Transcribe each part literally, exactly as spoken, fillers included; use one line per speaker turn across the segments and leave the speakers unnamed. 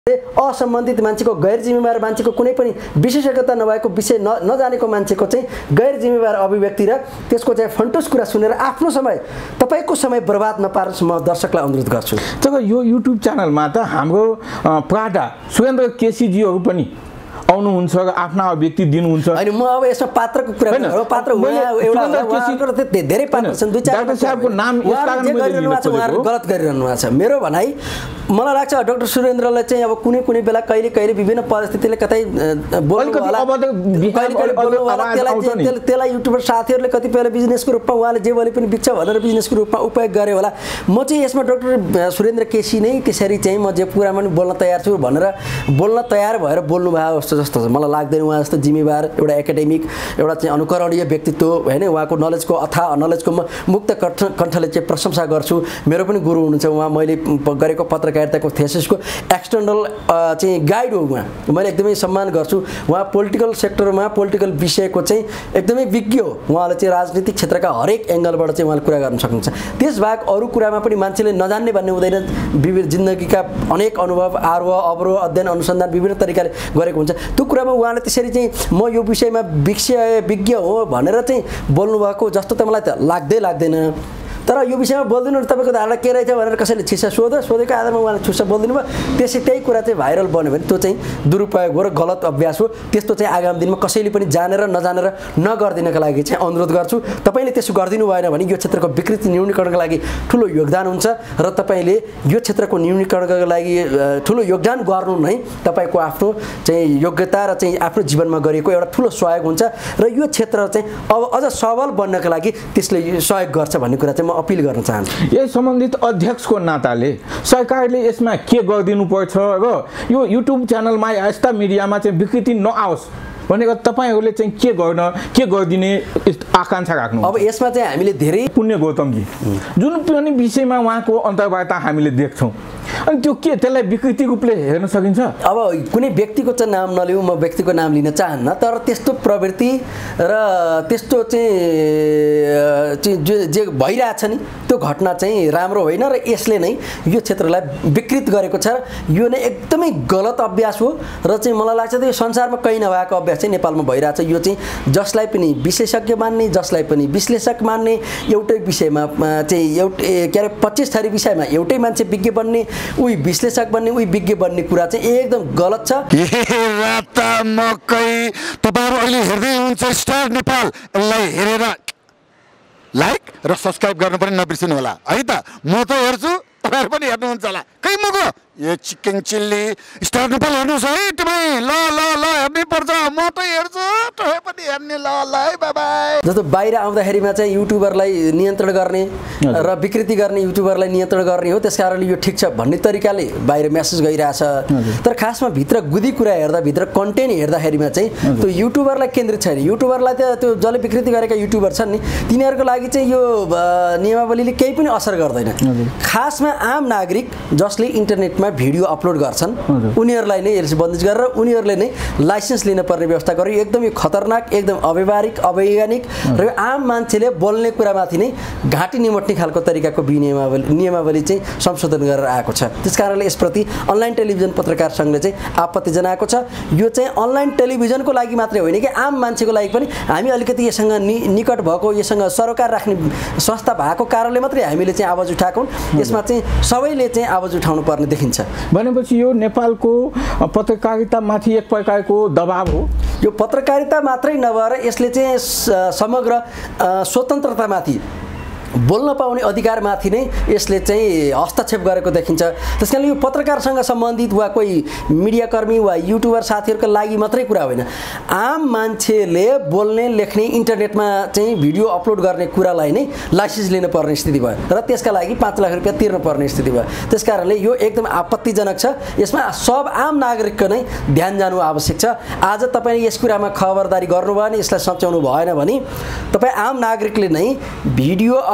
असम्बन्धित मान्छेको गैर जिम्मेवार मान्छेको कुनै पनि विशेषज्ञता नभएको विषय न नजानेको मान्छेको चाहिँ गैर जिम्मेवार अभिव्यक्ति र त्यसको चाहिँ फन्टोस कुरा सुनेर आफ्नो समय तपाईको समय बर्बाद नपारोस् म दर्शकलाई अनुरोध गर्छु।
तब यो युट्युब च्यानलमा त हाम्रो प्राडा सुरेन्द्र केसीजीहरू पनि आउनुहुन्छ आफ्ना अभिव्यक्ति दिनुहुन्छ।
अनि म अब यसमा पात्रको कुरा गर्छु। पात्र एउटा धेरै पात्र छन्, दुई चार
डाक्टर साहबको नाम यस कारणले
गरिरहनु भएको छ, उहाँहरु गलत गरिरहनु भएको छ। मेरो भनाइ मलाई लाग्छ डाक्टर सुरेन्द्रले चाहिँ अब कुनै कुनै बेला कहिले कहिले विभिन्न परिस्थितिले कतै बोल्नु होला, कहिले कहिले बोल्नु होला, त्यसलाई त्यसलाई युट्युबर साथीहरूले कतिपय बिजनेसको रूपमा उहाँले जे बोले पनि बिच्छ भनेर बिजनेसको रूपमा उपयोग गरे होला। म चाहिँ यसमा डाक्टर सुरेन्द्र केसी नै त्यसरी चाहिँ म जे कुरामा पनि बोल्न तयार छु भनेर बोल्न तयार भएर बोल्नु भयो जस्तो जस्तो छ। मलाई लाग्दैन उहाँ जस्तो जिम्मेवार एउटा एकाडेमिक एउटा चाहिँ अनुकरणीय व्यक्तित्व हैन, उहाँको नलेजको अथाह नलेजको म मुक्त कण्ठले चाहिँ प्रशंसा गर्छु। मेरो पनि गुरु हुनुहुन्छ उहाँ, मैले गरेको पत्रकारिताको थेसिसको एक्सटर्नल चाहिँ गाइड हो उहाँ, मैले एकदमै सम्मान गर्छु। उहाँ पोलिटिकल सेक्टरमा पोलिटिकल विषयको चाहिँ एकदमै विज्ञ हो। उहाँले चाहिँ राजनीतिक क्षेत्रका हरेक एङ्गलबाट चाहिँ उहाँले कुरा गर्न सक्नुहुन्छ। त्यसबाहेक अरू कुरामा पनि मान्छेले नजान्ने भन्ने हुँदैन, विभिन्न जिन्दगीका अनेक अनुभव आरोह अवरोह अध्ययन अनुसन्धान विभिन्न तरिकाले गरेको हुन्छ। त्यो कुरामा उहाँले त्यसरी चाहिँ म यो विषयमा विषय विज्ञ हो भनेर चाहिँ बोल्नुभएको जस्तो त मलाई त लाग्दै लाग्दैन। तर यो विषयमा बोल्दिनु तपाईँको धारणा के रहेछ भनेर कसैले छिसा सोध सोधेको आधारमा उहाँले छुसा बोलिदिनु भयो, त्यसै त्यही कुरा चाहिँ भाइरल बन्यो भने त्यो चाहिँ दुरुपयोग हो र गलत अभ्यास हो। त्यस्तो चाहिँ आगामी दिनमा कसैले पनि जानेर नजानेर नगरिदिनका लागि चाहिँ अनुरोध गर्छु। तपाईँले त्यसो गरिदिनु भएन भने यो क्षेत्रको विकृति न्यूनीकरणको लागि ठुलो योगदान हुन्छ र तपाईँले यो क्षेत्रको न्यूनीकरणको लागि ठुलो योगदान गर्नु नै तपाईँको आफ्नो चाहिँ योग्यता र चाहिँ आफ्नो जीवनमा गरेको एउटा ठुलो सहयोग हुन्छ र यो क्षेत्र चाहिँ अब अझ सबल बन्नका लागि त्यसले सहयोग गर्छ भन्ने कुरा चाहिँ अपील गर्न चाहन्छु।
यस सम्बन्धित अध्यक्षको नाताले सरकारले यसमा के गरिदिनु पर्छ र यो युट्युब च्यानलमा यस्ता मिडियामा चाहिँ विकृति नआओस् भनेको तपाईहरुले चाहिँ के गर्न के गरिदिने आकांक्षा राख्नु?
अब यसमा चाहिँ हामीले धेरै
पुण्य गौतमजी जुन पनि विषयमा उहाँको अन्तर्वार्ता हामीले देख्छौँ, अनि त्यो के त्यसलाई विकृति रूपले हेर्न सकिन्छ?
अब कुनै व्यक्तिको चाहिँ नाम नलिउँ, म व्यक्तिको नाम लिन चाहन्न, तर त्यस्तो प्रवृत्ति र त्यस्तो चाहिँ जे भइरहेछ नि त्यो घटना चाहिँ राम्रो होइन र यसले नै यो क्षेत्रलाई विकृत गरेको छ। यो नै एकदमै गलत अभ्यास हो र चाहिँ मलाई लाग्छ यो संसारमा कहीँ नभएको अभ्यास चाहिँ नेपालमा भइरहेछ। यो चाहिँ जसलाई पनि विशेषज्ञ मान्ने, जसलाई पनि विश्लेषक मान्ने, एउटै विषयमा चाहिँ एउटै के अरे पच्चिस थरी विषयमा एउटै मान्छे विज्ञ बन्ने, उही विश्लेषक बन्ने, उही विज्ञ बन्ने कुरा चाहिँ एकदम गलत छ।
तपाईहरु अहिले हेर्दै हुनुहुन्छ स्टार नेपाल, यसलाई हेरेर लाइक र सब्स्क्राइब गर्नु पनि नबिर्सिनु होला है त। म त हेर्छु, तपाईहरु पनि हेर्नुहुन्छ होला। कहीँ मको यो चिकन चिल्ली स्टार नेपाल हेर्नुहोस् है तपाईँ, ल ल ल हेर्नै पर्छ, म त हेर्छु, तपाईँ पनि हेर्ने, ल ल है बाइ।
जस्तो बाहिर आउँदाखेरिमा चाहिँ युट्युबरलाई नियन्त्रण गर्ने र विकृति गर्ने युट्युबरलाई नियन्त्रण गर्ने हो, त्यस कारणले यो ठिक छ भन्ने तरिकाले बाहिर मेसेज गइरहेछ। तर खासमा भित्र गुदी कुरा हेर्दा, भित्र कन्टेन्ट हेर्दाखेरिमा चाहिँ त्यो युट्युबरलाई केन्द्रित छैन। युट्युबरलाई त त्यो जसले विकृति गरेका युट्युबर छन् नि तिनीहरूको लागि चाहिँ यो नियमावलीले केही पनि असर गर्दैन। खासमा आम नागरिक जसले इन्टरनेटमा भिडियो अपलोड गर्छन् उनीहरूलाई नै यसले बन्दिज गरेर उनीहरूले नै लाइसेन्स लिन पर्ने व्यवस्था गर्यो। एकदम यो खतरनाक, एकदम अव्यावहारिक, अवैज्ञानिक र आम मान्छेले बोल्ने कुरामाथि नै घाँटी निमट्ने खालको तरिकाको विनियमावली नियमावली चाहिँ संशोधन गरेर आएको छ। त्यस कारणले यसप्रति अनलाइन टेलिभिजन पत्रकार सङ्घले चाहिँ आपत्ति जनाएको छ। यो चाहिँ अनलाइन टेलिभिजनको लागि मात्रै होइन कि आम मान्छेको लागि पनि हामी अलिकति यससँग नि निकट भएको, यससँग सरोकार राख्ने संस्था भएको कारणले मात्रै हामीले चाहिँ आवाज उठाएको। यसमा चाहिँ सबैले चाहिँ आवाज उठाउनु पर्ने देखिन्छ।
भनेपछि यो नेपालको पत्रकारितामाथि एक प्रकारको दबाब हो।
यो पत्रकारिता मात्रै नभएर यसले चाहिँ समग्र स्वतन्त्रतामाथि बोल्न पाउने अधिकारमाथि नै यसले चाहिँ हस्तक्षेप गरेको देखिन्छ। त्यसकारणले यो पत्रकारसँग सम्बन्धित वा कोही मिडियाकर्मी वा युट्युबर साथीहरूको लागि मात्रै कुरा होइन, आम मान्छेले बोल्ने लेख्ने इन्टरनेटमा चाहिँ भिडियो अपलोड गर्ने कुरालाई नै लाइसेन्स लिन पर्ने स्थिति भयो र त्यसका लागि पाँच लाख रुपियाँ तिर्न पर्ने स्थिति भयो। त्यस कारणले यो एकदम आपत्तिजनक छ। यसमा सब आम नागरिकको नै ध्यान जानु आवश्यक छ। आज तपाईँले यस कुरामा खबरदारी गर्नुभयो भने, यसलाई सच्याउनु भएन भने तपाईँ आम नागरिकले नै भिडियो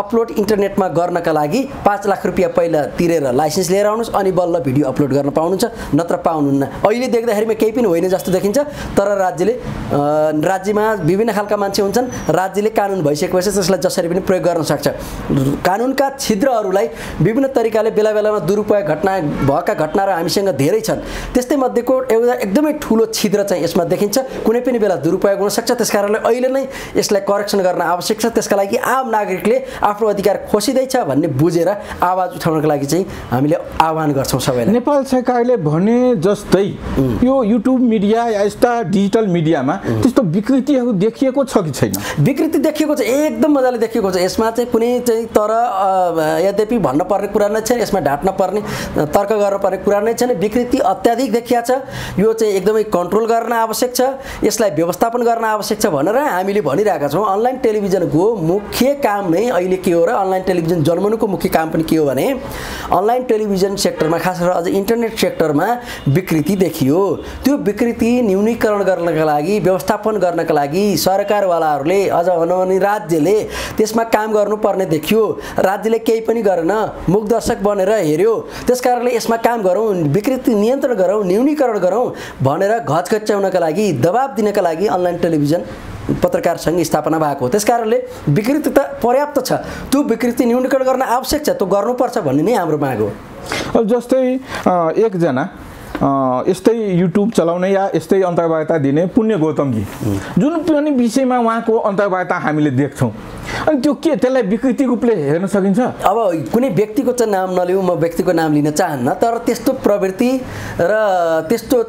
अपलोड इन्टरनेटमा गर्नका लागि पाँच लाख रुपियाँ पहिला तिरेर लाइसेन्स लिएर आउनुहोस् अनि बल्ल भिडियो अपलोड गर्न पाउनुहुन्छ, नत्र पाउनुहुन्न। अहिले देख्दाखेरिमा केही पनि होइन जस्तो देखिन्छ, तर राज्यले राज्यमा विभिन्न खालका मान्छे हुन्छन्, राज्यले कानुन भइसकेपछि त्यसलाई जसरी पनि प्रयोग गर्न सक्छ। कानुनका छिद्रहरूलाई विभिन्न तरिकाले बेला बेलामा दुरुपयोग घटना भएका घटनाहरू हामीसँग धेरै छन्। त्यस्तै मध्येको एउटा एकदमै ठुलो छिद्र चाहिँ यसमा देखिन्छ, कुनै पनि बेला दुरुपयोग हुन सक्छ। त्यसकारणले अहिले नै यसलाई करेक्सन गर्न आवश्यक छ। त्यसका लागि आम नागरिकले आफ्नो अधिकार खोसिँदैछ भन्ने बुझेर आवाज उठाउनको लागि चाहिँ हामीले आह्वान गर्छौँ सबैलाई।
नेपाल सरकारले भने जस्तै यो युट्युब मिडिया या यस्ता डिजिटल मिडियामा त्यस्तो विकृतिहरू देखिएको छ कि छैन?
विकृति देखिएको छ, एकदम मजाले देखिएको छ। यसमा चाहिँ कुनै चाहिँ तर यद्यपि भन्न पर्ने कुरा नै छैन, यसमा ढाँट्न पर्ने तर्क गर्न पर्ने कुरा नै छैन। विकृति अत्याधिक देखिया छ, यो चाहिँ एकदमै कन्ट्रोल गर्न आवश्यक छ, यसलाई व्यवस्थापन गर्न आवश्यक छ भनेर हामीले भनिरहेका छौँ। अनलाइन टेलिभिजनको मुख्य काम नै अहिले के हो र अनलाइन टेलिभिजन जन्मनुको मुख्य काम पनि के हो भने अनलाइन टेलिभिजन सेक्टरमा खास गरेर अझ इन्टरनेट सेक्टरमा विकृति देखियो। त्यो विकृति न्यूनीकरण गर्नका लागि, व्यवस्थापन गर्नका लागि सरकारवालाहरूले अझ भनौँ भने राज्यले त्यसमा काम गर्नुपर्ने देखियो। राज्यले केही पनि गरेन, मुखदर्शक बनेर हेऱ्यो। त्यसकारणले यसमा काम गरौँ, विकृति नियन्त्रण गरौँ, न्यूनीकरण गरौँ भनेर घचघच्याउनका लागि, दबाब दिनका लागि अनलाइन टेलिभिजन पत्रकार सङ्घ स्थापना भएको हो। त्यसकारणले विकृति त पर्याप्त छ, त्यो विकृति न्यूनीकरण गर्न आवश्यक छ, त्यो गर्नुपर्छ भन्ने नै हाम्रो माग हो।
अब जस्तै एकजना यस्तै युट्युब चलाउने या यस्तै अन्तर्वार्ता दिने पुण्य गौतमजी, जुन पनि विषयमा उहाँको अन्तर्वार्ता हामीले देख्छौँ, अनि त्यो के त्यसलाई विकृति रूपले हेर्न सकिन्छ?
अब कुनै व्यक्तिको चाहिँ नाम नलिउँ, म व्यक्तिको नाम लिन चाहन्न, तर त्यस्तो प्रवृत्ति र त्यस्तो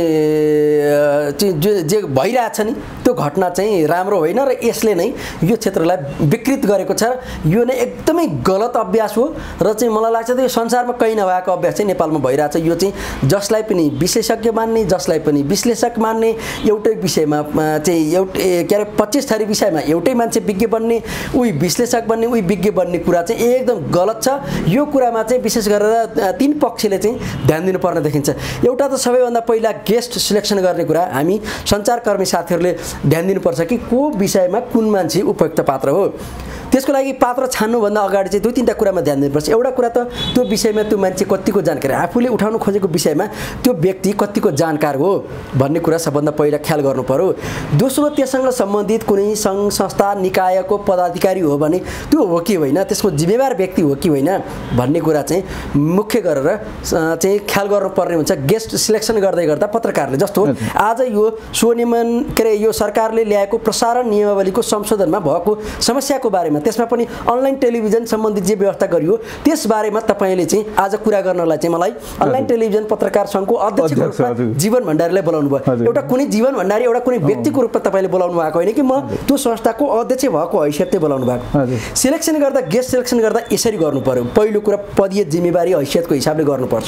चाहिँ जे भइरहेछ नि त्यो घटना चाहिँ राम्रो होइन र यसले नै यो क्षेत्रलाई विकृत गरेको छ। यो नै एकदमै गलत अभ्यास हो र चाहिँ मलाई लाग्छ त्यो संसारमा कहीँ नभएको अभ्यास चाहिँ नेपालमा भइरहेछ। यो चाहिँ जसलाई पनि विशेषज्ञ मान्ने, जसलाई पनि विश्लेषक मान्ने, एउटै विषयमा चाहिँ एउटै के अरे पच्चिस थरी विषयमा एउटै मान्छे विज्ञ बन्ने, उही विश्लेषक बन्ने, उही विज्ञ बन्ने कुरा चाहिँ एकदम गलत छ। यो कुरामा चाहिँ विशेष गरेर तीन पक्षले चाहिँ ध्यान दिनुपर्ने देखिन्छ। एउटा त सबैभन्दा पहिला गेस्ट सिलेक्सन गर्ने कुरा हामी सञ्चारकर्मी साथीहरूले ध्यान दिनुपर्छ कि को विषयमा कुन मान्छे उपयुक्त पात्र हो। त्यसको लागि पात्र छान्नुभन्दा अगाडि चाहिँ दुई तीनटा कुरामा ध्यान दिनुपर्छ। एउटा कुरा त त्यो विषयमा त्यो मान्छे कतिको जानकारी, आफूले उठाउन खोजेको विषयमा त्यो व्यक्ति कतिको जानकार हो भन्ने कुरा सबभन्दा पहिला ख्याल गर्नु पर्यो। दोस्रो, त्यससँग सम्बन्धित कुनै सङ्घ संस्था निकायको पदाधिकारी हो भने त्यो हो कि होइन, त्यसको जिम्मेवार व्यक्ति हो कि होइन भन्ने कुरा चाहिँ मुख्य गरेर चाहिँ ख्याल गर्नुपर्ने हुन्छ गेस्ट सिलेक्सन गर्दै गर्दा पत्रकारले। जस्तो आज यो स्वनियमन के अरे यो सरकारले ल्याएको प्रसारण नियमावलीको संशोधनमा भएको समस्याको बारेमा, त्यसमा पनि अनलाइन टेलिभिजन सम्बन्धित जे व्यवस्था गरियो त्यसबारेमा तपाईँले चाहिँ आज कुरा गर्नलाई चाहिँ मलाई अनलाइन टेलिभिजन पत्रकार सङ्घको अध्यक्षको रूपमा जीवन भण्डारीलाई बोलाउनु भयो। एउटा कुनै जीवन भण्डारी एउटा कुनै व्यक्तिको रूपमा तपाईँले बोलाउनु भएको होइन कि म त्यो संस्थाको अध्यक्ष भएको हैसियतले बोलाउनु भएको। सिलेक्सन गर्दा गेस्ट सिलेक्सन गर्दा यसरी गर्नु पर्यो। पहिलो कुरा पदीय जिम्मेवारी हैसियतको हिसाबले गर्नुपर्छ।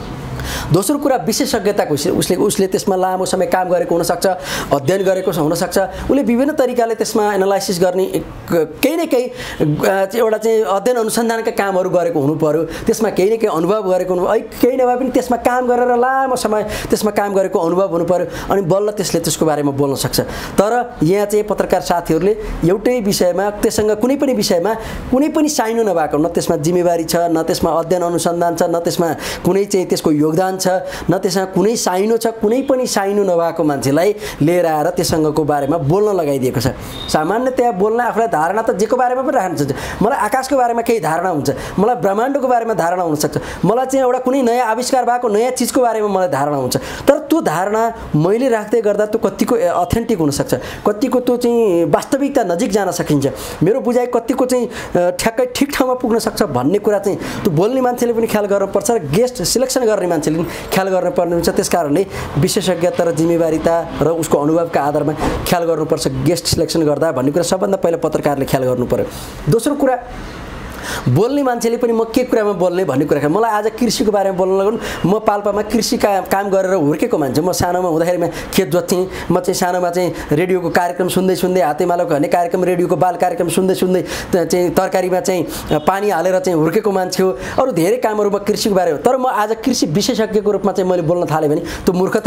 दोस्रो कुरा विशेषज्ञताको उसले उसले त्यसमा लामो समय काम गरेको हुनसक्छ, अध्ययन गरेको हुनसक्छ, उसले विभिन्न तरिकाले त्यसमा एनालाइसिस गर्ने केही न केही एउटा चाहिँ अध्ययन अनुसन्धानका कामहरू गरेको हुनु पर्यो। त्यसमा केही न केही अनुभव गरेको हुनु, केही नभए पनि त्यसमा काम गरेर लामो समय त्यसमा काम गरेको अनुभव हुनु पर्यो, अनि बल्ल त्यसले त्यसको बारेमा बोल्न सक्छ। तर यहाँ चाहिँ पत्रकार साथीहरूले एउटै विषयमा त्यससँग कुनै पनि विषयमा कुनै पनि साइनो नभएको, न त्यसमा जिम्मेवारी छ, न त्यसमा अध्ययन अनुसन्धान छ, न त्यसमा कुनै चाहिँ त्यसको योगदान छ, न त्यसमा कुनै साइनो छ, कुनै पनि साइनो नभएको मान्छेलाई लिएर आएर त्यससँगको बारेमा बोल्न लगाइदिएको छ। सामान्यतया बोल्न आफूलाई धारणा त जेको बारेमा पनि राख्न सक्छ। मलाई आकाशको बारेमा केही धारणा हुन्छ, मलाई ब्रह्माण्डको बारेमा धारणा हुनसक्छ, मलाई चाहिँ एउटा कुनै नयाँ आविष्कार भएको नयाँ चिजको बारेमा मलाई धारणा हुन्छ। तर त्यो धारणा मैले राख्दै गर्दा त्यो कतिको अथेन्टिक हुनसक्छ, कतिको त्यो चाहिँ वास्तविकता नजिक जान सकिन्छ, मेरो बुझाइ कतिको चाहिँ ठ्याक्कै ठिक ठाउँमा पुग्न सक्छ भन्ने कुरा चाहिँ त्यो बोल्ने मान्छेले पनि ख्याल गर्नुपर्छ र गेस्ट सिलेक्सन गर्ने मान्छेले ख्याल गर्नुपर्ने हुन्छ। त्यसकारणले विशेषज्ञता र जिम्मेवारीता र उसको अनुभवका आधारमा ख्याल गर्नुपर्छ गेस्ट सिलेक्सन गर्दा भन्ने कुरा सबभन्दा पहिला पत्रकारले ख्याल गर्नु पर्यो। दोस्रो कुरा बोल्ने मान्छेले पनि म के कुरामा बोल्ने भन्ने कुरा मलाई आज कृषिको बारेमा बोल्न लगाउनु म पाल्पामा कृषि का काम गरेर हुर्केको मान्छे म सानोमा हुँदाखेरिमा खेत जोत्थेँ म चाहिँ सानोमा चाहिँ रेडियोको कार्यक्रम सुन्दै सुन्दै हातेमालो भन्ने कार्यक्रम रेडियोको बाल कार्यक्रम सुन्दै सुन्दै चाहिँ तरकारीमा चाहिँ पानी हालेर चाहिँ हुर्केको मान्छे हो अरू धेरै कामहरूमा कृषिको बारे हो तर म आज कृषि विशेषज्ञको रूपमा चाहिँ मैले बोल्न थालेँ भने त्यो मूर्खता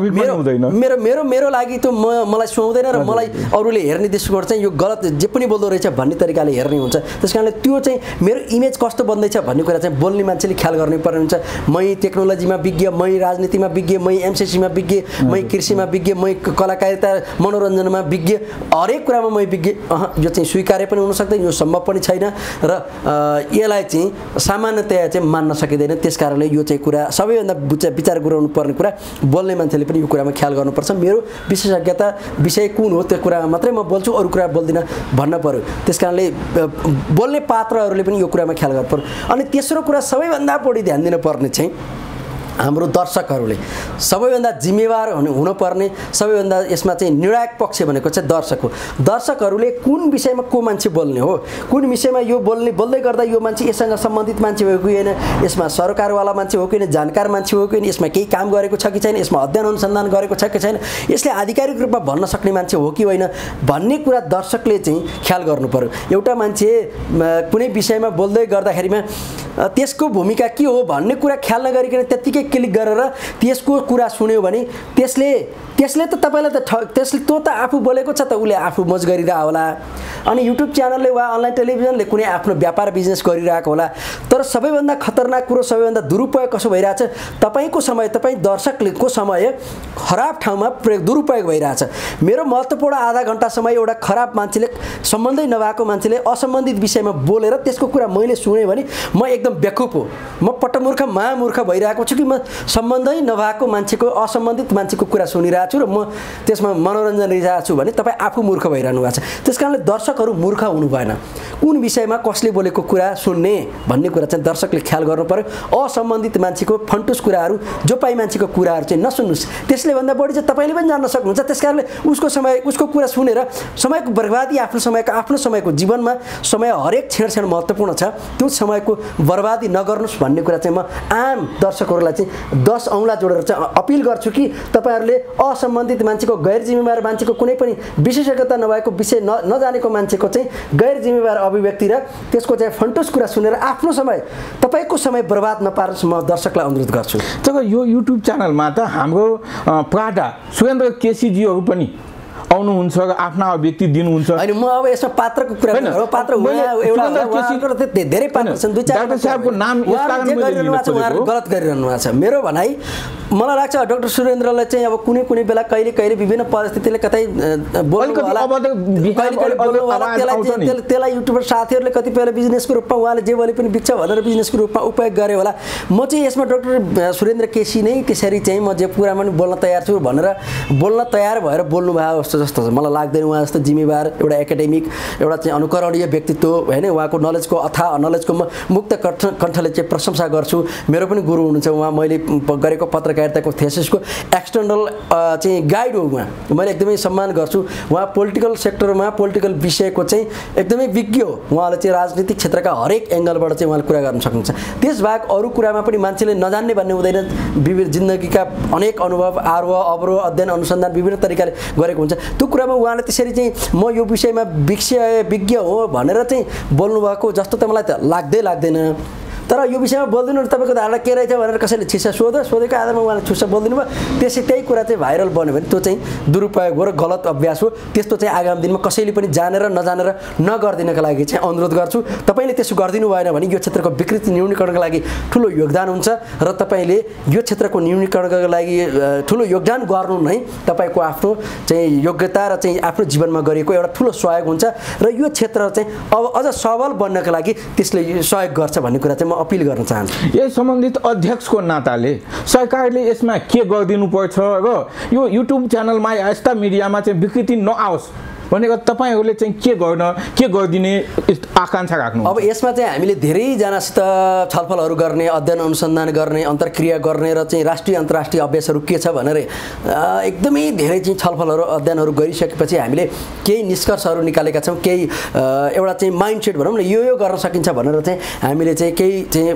हुन्छ मेरो मेरो मेरो लागि त्यो म मलाई सुहाउँदैन र मलाई अरूले हेर्ने दृष्टिकोण चाहिँ यो गलत जे पनि बोल्दो रहेछ भन्ने तरिकाले हेर्ने हुन्छ त्यस कारणले त्यो चाहिँ मेरो इमेज कस्तो बन्दैछ भन्ने कुरा चाहिँ बोल्ने मान्छेले ख्याल गर्नुपर्ने हुन्छ मै टेक्नोलोजीमा विज्ञ मै राजनीतिमा विज्ञ मै एमसिसीमा विज्ञ मै कृषिमा विज्ञ मै कलाकारिता मनोरञ्जनमा विज्ञ हरेक कुरामा मै विज्ञ अह यो चाहिँ स्वीकार्य पनि हुन सक्दैन यो सम्भव पनि छैन र यसलाई चाहिँ सामान्यतया चाहिँ मान्न सकिँदैन त्यसकारणले यो चाहिँ कुरा सबैभन्दा विचार गराउनु पर्ने कुरा बोल्ने मान्छेले पनि यो कुरामा ख्याल गर्नुपर्छ मेरो विशेषज्ञता विषय कुन हो त्यो कुरामा मात्रै म बोल्छु अरू कुरा बोल्दिनँ भन्न पर्यो त्यसकारणले बोल्ने पात्रहरूले पनि यो कुरामा ख्याल गर्नुपर्छ अनि तेस्रो कुरा सबैभन्दा बढी ध्यान दिनुपर्ने चाहिँ हाम्रो दर्शकहरूले सबैभन्दा जिम्मेवार हुनु हुनुपर्ने सबैभन्दा यसमा चाहिँ निर्णायक पक्ष भनेको चाहिँ दर्शक हो दर्शकहरूले कुन विषयमा को मान्छे बोल्ने हो कुन विषयमा यो बोल्ने बोल्दै गर्दा यो मान्छे यससँग सम्बन्धित मान्छे हो कि होइन यसमा सरकारवाला मान्छे हो कि होइन जानकार मान्छे हो कि होइन यसमा केही काम गरेको छ कि छैन यसमा अध्ययन अनुसन्धान गरेको छ कि छैन यसले आधिकारिक रूपमा भन्न सक्ने मान्छे हो कि होइन भन्ने कुरा दर्शकले चाहिँ ख्याल गर्नु पर्यो एउटा मान्छे कुनै विषयमा बोल्दै गर्दाखेरिमा त्यसको भूमिका के हो भन्ने कुरा ख्याल नगरिकन त्यतिकै क्लिक गरेर त्यसको कुरा सुन्यो भने त्यसले त्यसले त तपाईलाई त त्यसले त्यो त आफू बोलेको छ त उसले आफू मज गरिरहेको होला अनि युट्युब च्यानलले वा अनलाइन टेलिभिजनले कुनै आफ्नो व्यापार बिजनेस गरिरहेको होला तर सबैभन्दा खतरनाक कुरो सबैभन्दा दुरुपयोग कसो भइरहेछ तपाईको समय तपाई दर्शकको समय खराब ठाउँमा प्रयोग दुरुपयोग भइरहेछ मेरो महत्त्वपूर्ण आधा घण्टा समय एउटा खराब मान्छेले सम्बन्धै नभएको मान्छेले असम्बन्धित विषयमा बोलेर त्यसको कुरा मैले सुने भने म एकदम बेकुफ हो म पटमूर्ख महामूर्ख भइरहेको छु कि म सम्बन्धै नभएको मान्छेको असम्बन्धित मान्छेको कुरा सुनिरहेको छु र म त्यसमा मनोरञ्जन लिइरहेको छु भने तपाईँ आफू मूर्ख भइरहनु भएको छ त्यसकारणले दर्शकहरू मूर्ख हुनु भएन कुन विषयमा कसले बोलेको कुरा सुन्ने भन्ने कुरा चाहिँ दर्शकले ख्याल गर्नु पर्यो असम्बन्धित मान्छेको फन्टुस कुराहरू जो पाइ मान्छेको कुराहरू चाहिँ नसुन्नुस् त्यसले भन्दा बढी चाहिँ तपाईँले पनि जान्न सक्नुहुन्छ त्यसकारणले उसको समय उसको कुरा सुनेर समयको बर्बादी आफ्नो समयको आफ्नो समयको जीवनमा समय हरेक क्षण क्षण महत्त्वपूर्ण छ त्यो समयको बर्बादी नगर्नुस् भन्ने कुरा चाहिँ म आम दर्शकहरूलाई चाहिँ दस औँला जोडेर चाहिँ अपिल गर्छु कि तपाईहरूले असम्बन्धित मान्छेको गैर जिम्मेवार मान्छेको कुनै पनि विशेषज्ञता नभएको विषय न नजानेको मान्छेको चाहिँ गैर जिम्मेवार अभिव्यक्ति र त्यसको चाहिँ फन्टुस कुरा सुनेर आफ्नो समय तपाईँको समय बर्बाद नपारोस् म दर्शकलाई अनुरोध गर्छु।
तर यो युट्युब च्यानलमा त हाम्रो प्राडा सुरेन्द्र केसीजीहरू पनि आउनुहुन्छ र आफ्ना अभिव्यक्ति दिनुहुन्छ
अनि म अब यसमा पात्रको कुरा गर्छु पात्र एउटा धेरै पात्र छन् दुई चार
डाक्टर साहबको नाम यस कारण मैले लिनु
उहाँहरु गलत गरिरहनु भएको छ मेरो भनाइ मलाई लाग्छ डाक्टर सुरेन्द्रले चाहिँ अब कुनै कुनै बेला कहिले कहिले विभिन्न परिस्थितिले कतै बोल्नु होला त्यसलाई युट्युबर साथीहरूले कतिपय बिजनेसको रूपमा उहाँले जे बोले पनि बिच्छ भनेर बिजनेसको रूपमा उपयोग गरे होला म चाहिँ यसमा डाक्टर सुरेन्द्र केसी नै त्यसरी चाहिँ म जे कुरामा पनि बोल्न तयार छु भनेर बोल्न तयार भएर बोल्नु भयो जस्तो जस्तो छ मलाई लाग्दैन उहाँ जस्तो जिम्मेवार एउटा एकाडेमिक एउटा चाहिँ अनुकरणीय व्यक्तित्व हैन उहाँको नलेजको अथाह नलेजको म मुक्त कण्ठले चाहिँ प्रशंसा गर्छु मेरो पनि गुरु हुनुहुन्छ उहाँ मैले गरेको पत्रकारिताको थेसिसको एक्सटर्नल चाहिँ गाइड हो उहाँ मैले एकदमै सम्मान गर्छु उहाँ पोलिटिकल सेक्टरमा पोलिटिकल विषयको चाहिँ एकदमै विज्ञ हो उहाँले चाहिँ राजनीतिक क्षेत्रका हरेक एंगलबाट चाहिँ उहाँले कुरा गर्न सक्नुहुन्छ त्यसबाहेक अरू कुरामा पनि मान्छेले नजान्ने भन्ने हुँदैन विभिन्न जिन्दगीका अनेक अनुभव आरोह अवरोह अध्ययन अनुसन्धान विभिन्न तरिकाले गरेको हुन्छ त्यो कुरामा उहाँले त्यसरी चाहिँ म यो विषयमा विषय विज्ञ हो भनेर चाहिँ बोल्नुभएको जस्तो त मलाई त लाग्दै लाग्दैन तर यो विषयमा बोल्दिनु तपाईको धारणा के रहेछ भनेर कसैले छिसा सोध्यो सोधेको आधारमा उहाँले छुसा बोल्दिनु भयो त्यसै त्यही कुरा चाहिँ भाइरल बन्यो भने त्यो चाहिँ दुरुपयोग हो र गलत अभ्यास हो त्यस्तो चाहिँ आगामी दिनमा कसैले पनि जानेर नजानेर नगर्दिनको लागि चाहिँ अनुरोध गर्छु तपाईले त्यसो गरिदिनु भएन भने यो क्षेत्रको विकृति न्यूनीकरणको लागि ठुलो योगदान हुन्छ र तपाईले यो क्षेत्रको न्यूनीकरणको लागि ठुलो योगदान गर्नु नै तपाईको आफ्नो चाहिँ योग्यता र चाहिँ आफ्नो जीवनमा गरिएको एउटा ठुलो सहयोग हुन्छ र यो क्षेत्र चाहिँ अब अझ सबल बन्नको लागि त्यसले सहयोग गर्छ भन्ने कुरा चाहिँ अपील गर्न चाहन्छु।
यही सम्बन्धित अध्यक्षको नाताले सरकारले यसमा के गरिदिनु पर्छ र यो युट्युब च्यानलमा यस्ता मिडियामा चाहिँ विकृति नआओस् भनेको तपाईँहरूले चाहिँ के गर्न के गरिदिने आकाङ्क्षा राख्नु?
अब यसमा चाहिँ हामीले धेरैजनासित छलफलहरू गर्ने, अध्ययन अनुसन्धान गर्ने, अन्तर्क्रिया गर्ने र चाहिँ राष्ट्रिय अन्तर्राष्ट्रिय अभ्यासहरू के छ भनेर एकदमै धेरै चाहिँ छलफलहरू अध्ययनहरू गरिसकेपछि हामीले केही निष्कर्षहरू निकालेका छौँ। केही एउटा चाहिँ माइन्डसेट भनौँ न, यो यो गर्न सकिन्छ भनेर चाहिँ हामीले चाहिँ केही चाहिँ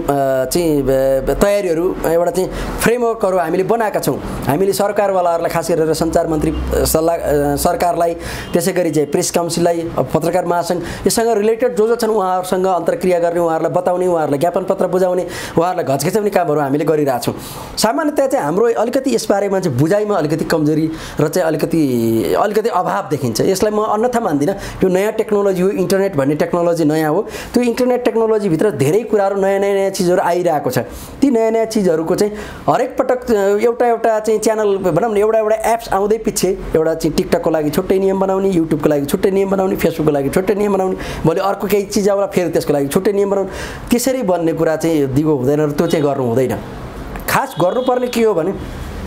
चाहिँ तयारीहरू एउटा चाहिँ फ्रेमवर्कहरू हामीले बनाएका छौँ। हामीले सरकारवालाहरूलाई खास गरेर सञ्चार मन्त्री सल्लाह सरकारलाई, त्यसै गरी चाहिँ प्रेस काउन्सिललाई, पत्रकार महासङ्घ यससँग रिलेटेड जो जो छन् उहाँहरूसँग अन्तर्क्रिया गर्ने, उहाँहरूलाई बताउने, उहाँहरूलाई ज्ञापन पत्र बुझाउने, उहाँहरूलाई घचघचाउने कामहरू हामीले गरिरहेछौँ। सामान्यतया चाहिँ हाम्रो अलिकति यसबारेमा चाहिँ बुझाइमा अलिकति कमजोरी र चाहिँ अलिकति अलिकति अभाव देखिन्छ। यसलाई म अन्यथा मान्दिनँ। यो नयाँ टेक्नोलोजी हो, इन्टरनेट भन्ने टेक्नोलोजी नयाँ हो। त्यो इन्टरनेट टेक्नोलोजीभित्र धेरै कुराहरू नयाँ नयाँ नयाँ चिजहरू आइरहेको छ। ती नयाँ नयाँ चिजहरूको चाहिँ हरेक पटक एउटा एउटा चाहिँ च्यानल भनौँ न, एउटा एउटा एप्स आउँदै पछि एउटा चाहिँ टिकटकको लागि छुट्टै नियम बनाउने, युट्युबको लागि छुट्टै नियम बनाउने, फेसबुकको लागि छुट्टै नियम बनाउने, भोलि अर्को केही चिज आउँला फेरि त्यसको लागि छुट्टै नियम बनाउने। त्यसरी बन्ने कुरा चाहिँ दिगो हुँदैन र त्यो चाहिँ गर्नु हुँदैन। खास गर्नुपर्ने के हो भने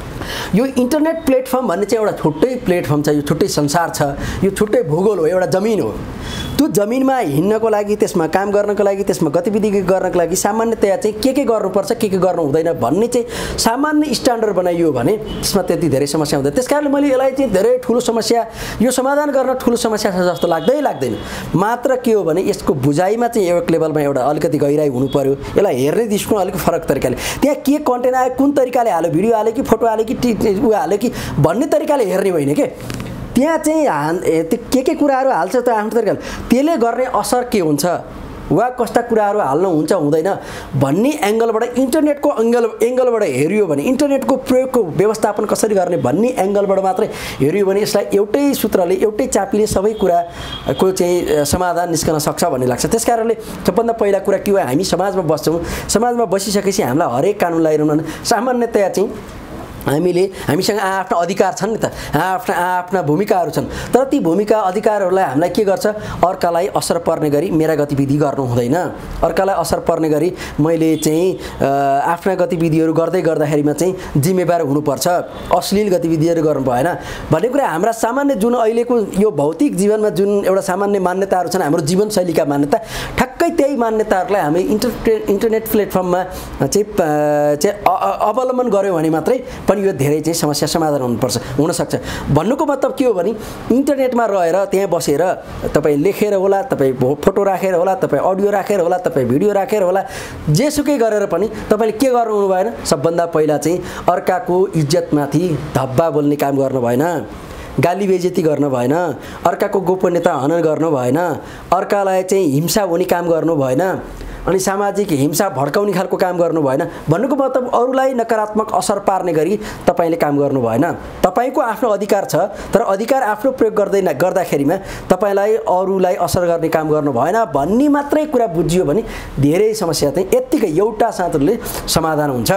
यो इन्टरनेट प्लेटफर्म भन्ने चाहिँ एउटा छुट्टै प्लेटफर्म छ, यो छुट्टै संसार छ, यो छुट्टै भूगोल हो, एउटा जमिन हो। त्यो जमिनमा हिँड्नको लागि, त्यसमा काम गर्नको लागि, त्यसमा गतिविधि गर्नको लागि सामान्यतया चाहिँ के के गर्नुपर्छ, के के गर्नु हुँदैन भन्ने चाहिँ सामान्य स्ट्यान्डर्ड बनाइयो भने त्यसमा त्यति धेरै समस्या हुँदैन। त्यस कारणले मैले यसलाई चाहिँ धेरै ठुलो समस्या, यो समाधान गर्न ठुलो समस्या छ जस्तो लाग्दै लाग्दैन। मात्र के हो भने यसको बुझाइमा चाहिँ एक लेभलमा एउटा अलिकति गहिराई हुनु पर्यो। यसलाई हेर्ने दृष्टिकोण अलिक फरक तरिकाले, त्यहाँ के कन्टेन्ट आयो, कुन तरिकाले हाल्यो, भिडियो हाल्यो कि फोटो हाल्यो कि ऊ हाल्यो कि भन्ने तरिकाले हेर्ने होइन के। त्यहाँ चाहिँ हान त्यो के के कुराहरू हाल्छ त आफ्नो तरिकाले, त्यसले गर्ने असर के हुन्छ वा कस्ता कुराहरू हाल्नु हुन्छ हुँदैन भन्ने एङ्गलबाट, इन्टरनेटको एङ्गल एङ्गलबाट हेरियो भने, इन्टरनेटको प्रयोगको व्यवस्थापन कसरी गर्ने भन्ने एङ्गलबाट मात्रै हेरियो भने यसलाई एउटै सूत्रले, एउटै चापीले सबै कुराको चाहिँ समाधान निस्कन सक्छ भन्ने लाग्छ। त्यस कारणले सबभन्दा पहिला कुरा के हो, हामी समाजमा बस्छौँ। समाजमा बसिसकेपछि हामीलाई हरेक कानुन लगाइरहनु सामान्यतया चाहिँ हामीले हामीसँग आफ्ना अधिकार छन् नि त, आफ्ना आफ्ना भूमिकाहरू छन्। तर ती भूमिका अधिकारहरूलाई हामीलाई के गर्छ, अर्कालाई असर पर्ने गरी मेरा गतिविधि गर्नु हुँदैन, अर्कालाई असर पर्ने गरी मैले चाहिँ आफ्ना गतिविधिहरू गर्दै गर्दाखेरिमा चाहिँ जिम्मेवार हुनुपर्छ, अश्लील गतिविधिहरू गर्नु भएन भन्ने कुरा हाम्रा सामान्य जुन अहिलेको यो भौतिक जीवनमा जुन एउटा सामान्य मान्यताहरू छन्, हाम्रो जीवनशैलीका मान्यता, ठ्याक्कै त्यही मान्यताहरूलाई हामी इन्टर इन्टरनेट प्लेटफर्ममा चाहिँ चाहिँ अवलम्बन गऱ्यौँ भने मात्रै यो धेरै चाहिँ समस्या समाधान हुनुपर्छ हुनसक्छ। भन्नुको मतलब के हो भने इन्टरनेटमा रहेर त्यहाँ बसेर तपाईँ लेखेर होला, तपाईँ फोटो राखेर होला, तपाईँ अडियो राखेर होला, तपाईँ भिडियो राखेर होला, जेसुकै गरेर पनि तपाईँले के गर्नु हुनु भएन, सबभन्दा पहिला चाहिँ अर्काको इज्जतमाथि धब्बा बोल्ने काम गर्नु भएन, गाली बेइज्जती गर्नु भएन, अर्काको गोपनीयता हनन गर्नु भएन, अर्कालाई चाहिँ हिंसा हुने काम गर्नु भएन, अनि सामाजिक हिंसा भड्काउने खालको काम गर्नु भएन। भन्नुको मतलब अरूलाई नकारात्मक असर पार्ने गरी तपाईँले काम गर्नु भएन। तपाईँको आफ्नो अधिकार छ, तर अधिकार आफ्नो प्रयोग गर्दैन गर्दाखेरिमा तपाईँलाई अरूलाई असर गर्ने काम गर्नु भएन भन्ने मात्रै कुरा बुझियो भने धेरै समस्या चाहिँ यत्तिकै एउटा साथले समाधान हुन्छ।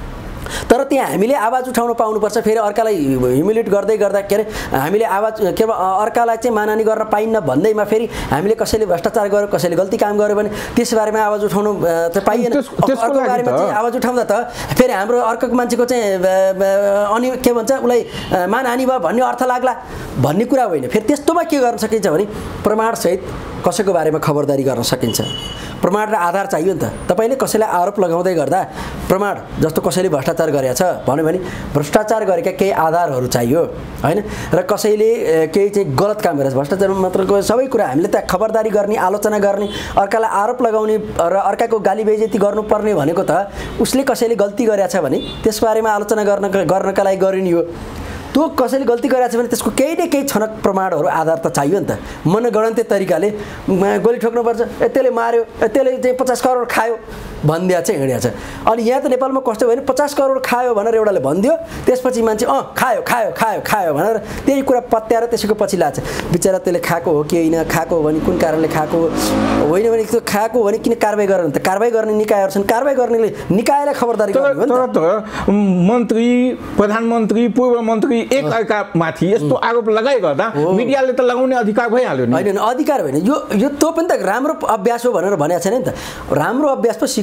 तर त्यहाँ हामीले आवाज उठाउन पाउनुपर्छ। फेरि अर्कालाई ह्युमिलेट गर्दै गर्दा के अरे हामीले आवाज के अर्कालाई चाहिँ मानहानि गर्न पाइन्न भन्दैमा फेरि हामीले कसैले भ्रष्टाचार गर्यो, कसैले गल्ती काम गर्यो भने त्यसबारेमा आवाज उठाउनु चाहिँ पाइएन। अर्को बारेमा चाहिँ आवाज उठाउँदा त फेरि हाम्रो अर्को मान्छेको चाहिँ अनि के भन्छ उसलाई मानहानि भयो भन्ने अर्थ लाग्ला भन्ने कुरा होइन। फेरि त्यस्तोमा के गर्न सकिन्छ भने प्रमाणसहित कसैको बारेमा खबरदारी गर्न सकिन्छ। प्रमाण र आधार चाहियो नि त। तपाईँले कसैलाई आरोप लगाउँदै गर्दा प्रमाण जस्तो कसैले भ्रष्टाचार गरेछ भन्यो भने भ्रष्टाचार गरेका केही आधारहरू चाहियो हैन, र कसैले केही चाहिँ गलत काम गरेछ, भ्रष्टाचार मात्रको सबै कुरा हामीले त खबरदारी गर्ने, आलोचना गर्ने, अर्कालाई आरोप लगाउने र अर्काको गाली बेइज्जती गर्नुपर्ने भनेको त उसले कसैले गल्ती गरेछ भने त्यसबारेमा आलोचना गर्न गर्नका लागि गरिने हो। त्यो कसैले गल्ती गरेछ भने त्यसको केही न केही छनक प्रमाणहरू आधार त चाहियो नि त। मनगणन्ते तरिकाले गोली ठोक्नुपर्छ, त्यसले मार्यो, त्यसले चाहिँ पचास करोड खायो भनिदिया चाहिँ हिँड्या छ। अनि यहाँ त नेपालमा कस्तो भयो भने पचास करोड खायो भनेर एउटाले भनिदियो, त्यसपछि मान्छे अँ खायो खायो खायो खायो भनेर त्यही कुरा पत्याएर त्यसैको पछि लाग्छ। बिचरा त्यसले खाएको हो कि होइन, खाएको हो भने कुन कारणले खाएको होइन भने त्यो खाएको हो भने किन कारबाही गरेर त कारबाही गर्ने निकायहरू छन्, कारबाही गर्नेले निकायलाई खबरदारी गर्ने हो नि त।
तर मन्त्री, प्रधानमन्त्री, पूर्व मन्त्री एक अर्कामाथि यस्तो आरोप लगाइ गर्दा मिडियाले त लगाउने अधिकार भइहाल्यो नि।
होइन, अधिकार होइन, यो यो त्यो पनि त राम्रो अभ्यास हो भनेर भनेको छैन नि त। राम्रो अभ्यास पो सिकाउनु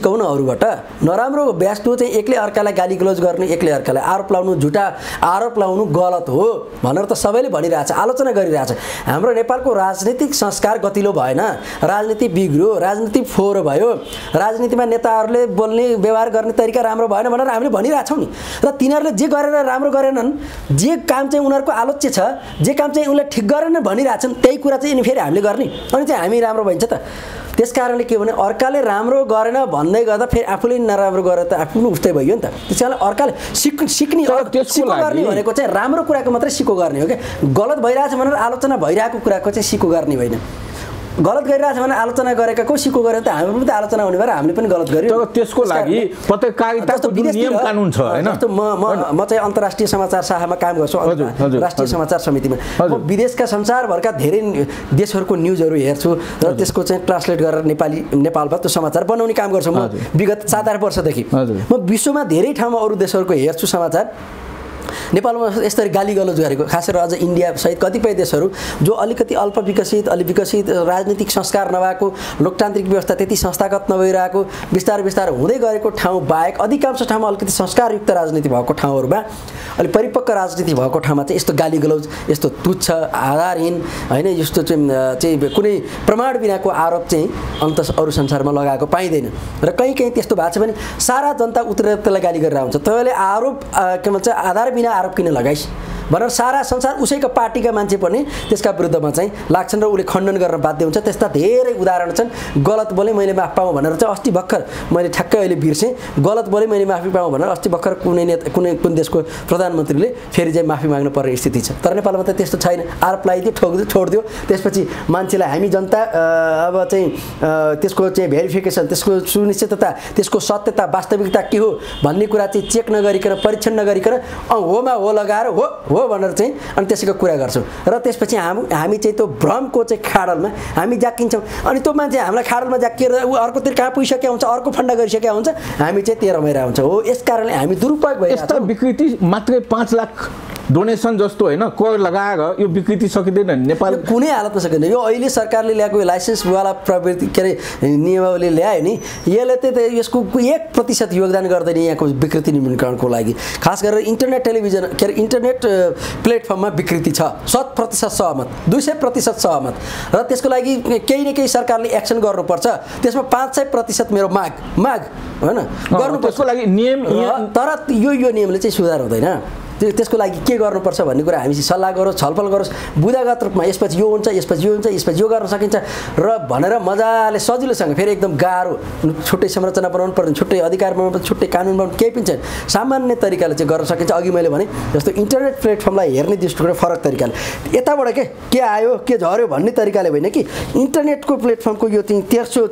सिकौँ न अरूबाट नराम्रो वस्तु चाहिँ एक्लै अर्कालाई गाली गलौज गर्ने एक्लै अर्कालाई आरोप लाउनु झुटा आरोप लाउनु गलत हो भनेर त सबैले भनिरहेछ आलोचना गरिरहेछ हाम्रो नेपालको राजनीतिक संस्कार गतिलो भएन राजनीति बिग्रियो राजनीति फोहोर भयो राजनीतिमा नेताहरूले बोल्ने व्यवहार गर्ने तरिका राम्रो भएन भनेर हामीले भनिरहेछौँ नि र तिनीहरूले जे गरेर राम्रो गरेनन् जे काम चाहिँ उनीहरूको आलोच्य छ जे काम चाहिँ उनले ठिक गरेनन् भनिरहेछन् त्यही कुरा चाहिँ अनि फेरि हामीले गर्ने अनि चाहिँ हामी राम्रो भइन्छ त त्यस कारणले के भने अर्काले राम्रो गरेन भन्दै गर्दा फेरि आफूले नराम्रो गरेर त आफू पनि उस्तै भयो नि त त्यस कारण अर्काले सिक सिक्ने सिको गर्ने भनेको चाहिँ राम्रो कुराको मात्रै सिको गर्ने हो क्या गलत भइरहेछ भनेर आलोचना भइरहेको कुराको चाहिँ सिको गर्ने होइन गलत गरिरहेछ भने आलोचना गरेका को सिको गरेर त हाम्रो पनि त आलोचना हुने भएर हामीले पनि गलत गर्यो
तर त्यसको लागि पत्रकारिताको नियम कानुन छ हैन
जस्तो म म म चाहिँ अन्तर्राष्ट्रिय समाचार शाखामा काम गर्छु राष्ट्रिय समाचार समितिमा म विदेशका संसारभरका धेरै देशहरूको न्युजहरू हेर्छु र त्यसको चाहिँ ट्रान्सलेट गरेर नेपाली नेपालमा त्यो समाचार बनाउने काम गर्छु म विगत सात आठ वर्षदेखि म विश्वमा धेरै ठाउँमा अरू देशहरूको हेर्छु समाचार नेपालमा यसरी गाली गलौज गरेको खास गरेर अझ इन्डिया सहित कतिपय देशहरू जो अलिकति अल्प विकसित अलि विकसित राजनीतिक संस्कार नभएको लोकतान्त्रिक व्यवस्था त्यति संस्थागत नभइरहेको बिस्तारै बिस्तारै हुँदै गरेको ठाउँ बाहेक अधिकांश ठाउँमा अलिकति संस्कारयुक्त राजनीति भएको ठाउँहरूमा अलिक परिपक्व राजनीति भएको ठाउँमा चाहिँ यस्तो गाली गलौज यस्तो तुच्छ आधारहीन होइन यस्तो चाहिँ चाहिँ कुनै प्रमाण बिनाको आरोप चाहिँ अन्त अरू संसारमा लगाएको पाइँदैन र कहीँ कहीँ त्यस्तो भएको छ भने सारा जनता उत्रेर त्यसलाई गाली गरेर हुन्छ तपाईँले आरोप के भन्छ आधार बिना आरोप किन लगाइस् भनेर सारा संसार उसैको पार्टीका मान्छे पनि त्यसका विरुद्धमा चाहिँ लाग्छन् र उसले खण्डन गर्न बाध्य हुन्छ त्यस्ता धेरै उदाहरण छन् गलत बोले मैले माफ पाऊँ भनेर चाहिँ अस्ति भर्खर मैले ठ्याक्कै अहिले बिर्सेँ गलत बोले मैले माफी पाऊँ भनेर अस्ति भर्खर कुनै नेता कुनै कुन देशको प्रधानमन्त्रीले फेरि चाहिँ माफी माग्नु पर्ने स्थिति छ तर नेपालमा त त्यस्तो छैन आरोप लगाइदियो ठोक्दियो छोडिदियो त्यसपछि मान्छेलाई हामी जनता अब चाहिँ त्यसको चाहिँ भेरिफिकेसन त्यसको सुनिश्चितता त्यसको सत्यता वास्तविकता के हो भन्ने कुरा चाहिँ चेक नगरिकन परीक्षण नगरिकन होमा हो लगाएर हो हो भनेर चाहिँ अनि त्यसैको कुरा गर्छौँ र त्यसपछि हामी हामी चाहिँ त्यो भ्रमको चाहिँ खाडलमा हामी जाकिन्छौँ अनि त्यो मान्छे हामीलाई खाडलमा जाकिएर ऊ अर्कोतिर कहाँ पुगिसकेको हुन्छ अर्को फन्डा गरिसकेको हुन्छ हामी चाहिँ त्यही रमाइरहेको हुन्छ हो यस कारणले हामी दुरुपयोग भइरहेको
यस्ता विकृति मात्रै पाँच लाख डोनेसन जस्तो होइन कर लगाएर यो विकृति सकिँदैन नेपाल
कुनै हालतमा सकिँदैन यो अहिले सरकारले ल्याएको लाइसेन्सवाला प्रवृत्ति के अरे नियमावली ल्यायो नि यसले त यसको एक प्रतिशत योगदान गर्दैन यहाँको विकृति न्यूनीकरणको लागि खास गरेर इन्टरनेट टेलिभिजन के अरे इन्टरनेट प्लेटफर्ममा विकृति छ शत प्रतिशत सहमत दुई सय प्रतिशत सहमत र त्यसको लागि केही न केही सरकारले एक्सन गर्नुपर्छ त्यसमा पाँच सय प्रतिशत मेरो माग माग होइन गर्नुपर्छ
त्यसको लागि नियम
तर यो यो नियमले चाहिँ सुधार हुँदैन त्यसको लागि के गर्नुपर्छ भन्ने कुरा हामीसँग सल्लाह गरोस् छलफल गरोस् बुदागत रूपमा यसपछि यो हुन्छ यसपछि यो हुन्छ यसपछि यो गर्न सकिन्छ र भनेर मजाले सजिलोसँग फेरि एकदम गाह्रो छुट्टै संरचना बनाउनु पर्दैन छुट्टै अधिकार बनाउनु पर्छ छुट्टै कानुन बनाउनु केही पनि छैन सामान्य तरिकाले चाहिँ गर्न सकिन्छ अघि मैले भने जस्तो इन्टरनेट प्लेटफर्मलाई हेर्ने दृष्टिकोण फरक तरिकाले यताबाट के के आयो के झऱ्यो भन्ने तरिकाले होइन कि इन्टरनेटको प्लेटफर्मको यो चाहिँ तेर्सो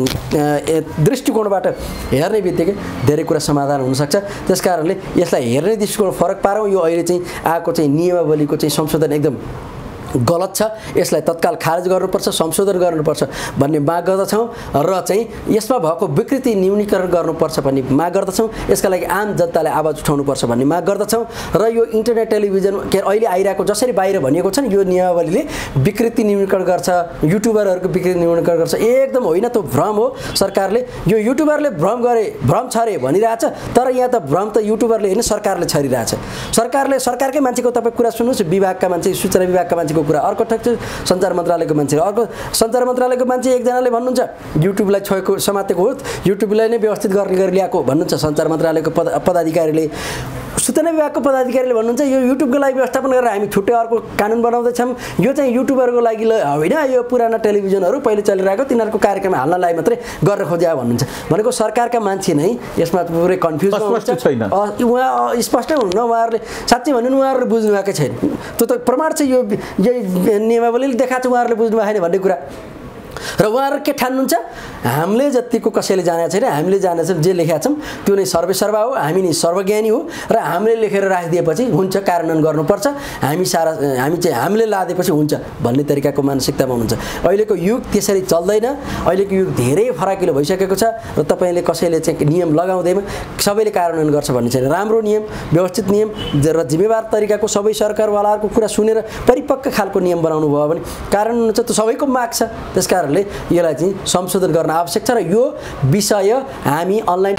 चाहिँ दृष्टिकोणबाट हेर्ने बित्तिकै धेरै कुरा समाधान हुनसक्छ त्यस कारणले यसलाई हेर्ने दृष्टिकोण फरक पारौँ यो अहिले चाहिँ आएको चाहिँ नियमावलीको चाहिँ संशोधन एकदम गलत छ यसलाई तत्काल खारेज गर्नुपर्छ संशोधन गर्नुपर्छ भन्ने माग गर्दछौँ र चाहिँ यसमा भएको विकृति न्यूनीकरण गर्नुपर्छ भन्ने माग गर्दछौँ यसका लागि आम जनताले आवाज उठाउनुपर्छ भन्ने माग गर्दछौँ र यो इन्टरनेट टेलिभिजन के अहिले आइरहेको जसरी बाहिर भनिएको छ नि यो नियमावलीले विकृति न्यूनीकरण गर्छ युट्युबरहरूको विकृति न्यूनीकरण गर्छ एकदम होइन त्यो भ्रम हो सरकारले यो युट्युबरले भ्रम गरे भ्रम छरे भनिरहेछ तर यहाँ त भ्रम त युट्युबरले होइन सरकारले छरिरहेछ सरकारले सरकारकै मान्छेको तपाईँ कुरा सुन्नुहोस् विभागका मान्छे सूचना विभागका मान्छेको कुरा अर्को ठ्याक्क सञ्चार मन्त्रालयको मान्छे अर्को सञ्चार मन्त्रालयको मान्छे एकजनाले भन्नुहुन्छ युट्युबलाई छोएको समातेको हो युट्युबलाई नै व्यवस्थित गर्ने गरी ल्याएको भन्नुहुन्छ सञ्चार मन्त्रालयको पद पदाधिकारीले सूचना विभागको पदाधिकारीले भन्नुहुन्छ यो युट्युबको लागि व्यवस्थापन गरेर हामी छुट्टै अर्को कानुन बनाउँदैछौँ यो चाहिँ युट्युबरको लागि होइन यो पुराना टेलिभिजनहरू पहिले चलिरहेको तिनीहरूको कार्यक्रम हाल्नलाई मात्रै गरेर खोज्या भन्नुहुन्छ भनेको सरकारका मान्छे नै यसमा पुरै कन्फ्युज
छैन
उहाँ स्पष्टै हुन्न उहाँहरूले साँच्चै भन्नु उहाँहरूले बुझ्नु भएकै छैन त्यो त प्रमाण चाहिँ यो यही नियमावलीले देखाएको छ उहाँहरूले बुझ्नु भएन भन्ने कुरा र उहाँहरू के ठान्नुहुन्छ हामीले जतिको कसैले जानेको छैन हामीले जानेछौँ जे लेखेका छौँ त्यो नै सर्वेसर्वा हो हामी नै सर्वज्ञानी हो र हामीले लेखेर राखिदिएपछि हुन्छ कार्यान्वयन गर्नुपर्छ हामी सारा हामी चाहिँ हामीले लादेपछि हुन्छ भन्ने तरिकाको मानसिकतामा हुन्छ अहिलेको युग त्यसरी चल्दैन अहिलेको युग धेरै फराकिलो भइसकेको छ र तपाईँले कसैले चाहिँ नियम लगाउँदैमा सबैले कार्यान्वयन गर्छ भन्ने छैन राम्रो नियम व्यवस्थित नियम र जिम्मेवार तरिकाको सबै सरकारवालाहरूको कुरा सुनेर परिपक्व खालको नियम बनाउनु भयो भने कार्यान्वयन हुन्छ त्यो सबैको माग छ त्यसकारण कारणले यसलाई चाहिँ संशोधन गर्न आवश्यक छ र यो विषय हामी अनलाइन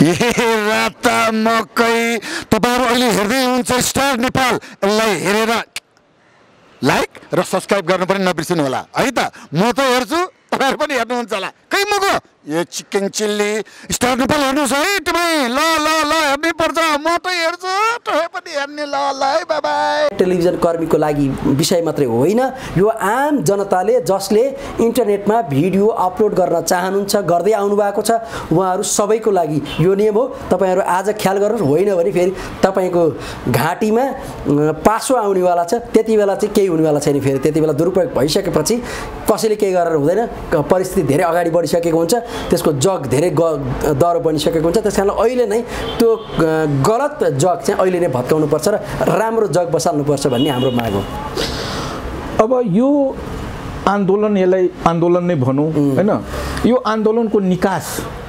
मकै तपाईहरु अहिले हेर्दै हुनुहुन्छ स्टार नेपाल। यसलाई हेरेर लाइक र सब्स्क्राइब गर्नु पनि नबिर्सिनु होला है त। म त हेर्छु तपाईहरु पनि हेर्नुहुन्छ होला। कहीँ मको यो चिकन चिल्ली स्टार नेपाल हेर्नुहोस् है तपाईँ। ल ल ल हेर्नै पर्छ। म त हेर्छु तपाईँ पनि हेर्ने। ल ल है बाइ बाइ।
टेलिभिजन कर्मीको लागि विषय मात्रै होइन, यो आम जनताले जसले इन्टरनेटमा भिडियो अपलोड गर्न चाहनुहुन्छ, गर्दै आउनु भएको छ, उहाँहरू सबैको लागि यो नियम हो। तपाईँहरू आज ख्याल गर्नुहोस्, होइन भने फेरि तपाईँको घाँटीमा पासो आउनेवाला छ, त्यति बेला चाहिँ केही हुनेवाला छैन। फेरि त्यति बेला दुरुपयोग भइसकेपछि कसैले केही गरेर हुँदैन। परिस्थिति धेरै अगाडि बढिसकेको हुन्छ, त्यसको जग धेरै ग दह्रो बनिसकेको हुन्छ। त्यस कारणले अहिले नै त्यो गलत जग चाहिँ अहिले नै भत्काउनुपर्छ र राम्रो जग बसाल्नुपर्छ भन्ने हाम्रो माग हो।
अब यो आन्दोलन, यसलाई आन्दोलन नै भनौँ होइन, यो आन्दोलनको निकास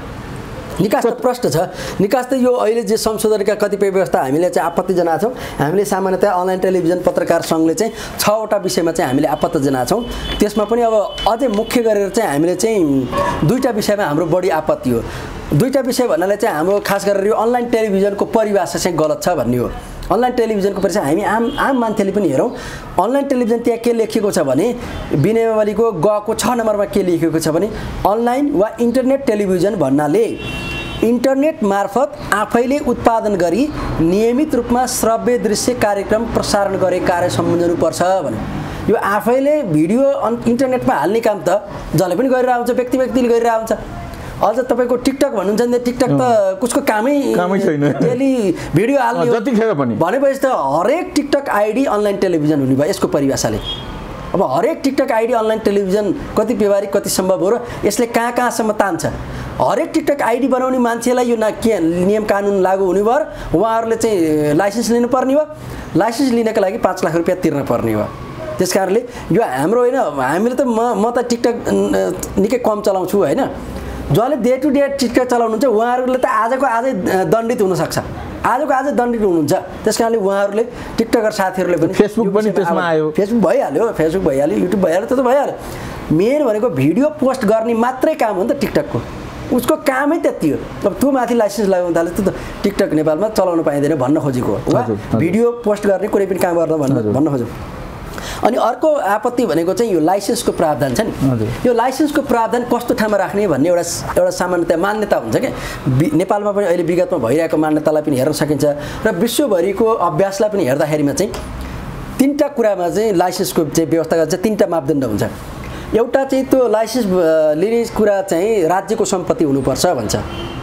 निकास त प्रश्न छ। निकास त यो अहिले जे संशोधनका कतिपय व्यवस्था हामीले चाहिँ आपत्ति जनाएको छौँ। हामीले सामान्यतया अनलाइन टेलिभिजन पत्रकार सङ्घले चाहिँ छवटा विषयमा चाहिँ हामीले आपत्ति जनाएको छौँ। त्यसमा पनि अब अझै मुख्य गरेर चाहिँ हामीले चाहिँ दुईवटा विषयमा हाम्रो बढी आपत्ति हो। दुईवटा विषय भन्नाले चाहिँ हाम्रो खास गरेर यो अनलाइन टेलिभिजनको परिभाषा चाहिँ गलत छ भन्ने हो। अनलाइन टेलिभिजनको परिभाषा हामी आम आम मान्छेले पनि हेरौँ। अनलाइन टेलिभिजन त्यहाँ के लेखिएको छ भने विनयवालीको गको छ नम्बरमा के लेखिएको छ भने अनलाइन वा इन्टरनेट टेलिभिजन भन्नाले इन्टरनेट मार्फत आफैले उत्पादन गरी नियमित रूपमा श्रव्य दृश्य कार्यक्रम प्रसारण गरे कार्य सम्झनुपर्छ भने यो आफैले भिडियो इन्टरनेटमा हाल्ने काम त जसले पनि गरेर आउँछ, व्यक्ति व्यक्तिले गरेर आउँछ। अझ तपाईँको टिकटक भन्नुहुन्छ नि, टिकटक त उसको कामै
कामै छैन,
डेली भिडियो हाल्ने
जतिखेर पनि।
भनेपछि त हरेक टिकटक आइडी अनलाइन टेलिभिजन हुने भयो यसको परिभाषाले। अब हरेक टिकटक आइडी अनलाइन टेलिभिजन कति व्यवहारिक कति सम्भव हो र यसले कहाँ कहाँसम्म तान्छ। हरेक टिकटक आइडी बनाउने मान्छेलाई यो न के नियम कानुन लागू हुने भयो, उहाँहरूले चाहिँ लाइसेन्स लिनुपर्ने भयो। लाइसेन्स लिनका लागि पाँच लाख रुपियाँ तिर्न पर्ने भयो। त्यस कारणले यो हाम्रो होइन, हामीले त म म त टिकटक निकै कम चलाउँछु होइन। जसले डे टु डे टिकटक चलाउनुहुन्छ उहाँहरूले त आजको आजै दण्डित हुनसक्छ, आजको आज दण्डित हुनुहुन्छ। त्यस कारणले उहाँहरूले टिकटकर साथीहरूले पनि
फेसबुक पनि त्यसमा आयो,
फेसबुक भइहाल्यो, फेसबुक भइहाल्यो, युट्युब भइहाल्यो, त्यो त भइहाल्यो। मेन भनेको भिडियो पोस्ट गर्ने मात्रै काम हो नि त टिकटकको, उसको कामै त्यति हो। अब त्यो माथि लाइसेन्स लगाउनु थाल्यो त्यो त टिकटक नेपालमा चलाउनु पाइँदैन भन्न खोजेको हो, वा भिडियो पोस्ट गर्ने कुनै पनि काम गर्न भन्न भन्न खोजेको। अनि अर्को आपत्ति भनेको चाहिँ यो लाइसेन्सको प्रावधान छ नि। यो लाइसेन्सको प्रावधान कस्तो ठाउँमा राख्ने भन्ने एउटा एउटा सामान्यतया मान्यता हुन्छ क्या। नेपालमा पनि अहिले विगतमा भइरहेको मान्यतालाई पनि हेर्न सकिन्छ र विश्वभरिको अभ्यासलाई पनि हेर्दाखेरिमा चाहिँ तिनवटा कुरामा चाहिँ लाइसेन्सको चाहिँ व्यवस्था गर्छ। तिनवटा मापदण्ड हुन्छ। एउटा चाहिँ त्यो लाइसेन्स लिने कुरा चाहिँ राज्यको सम्पत्ति हुनुपर्छ भन्छ।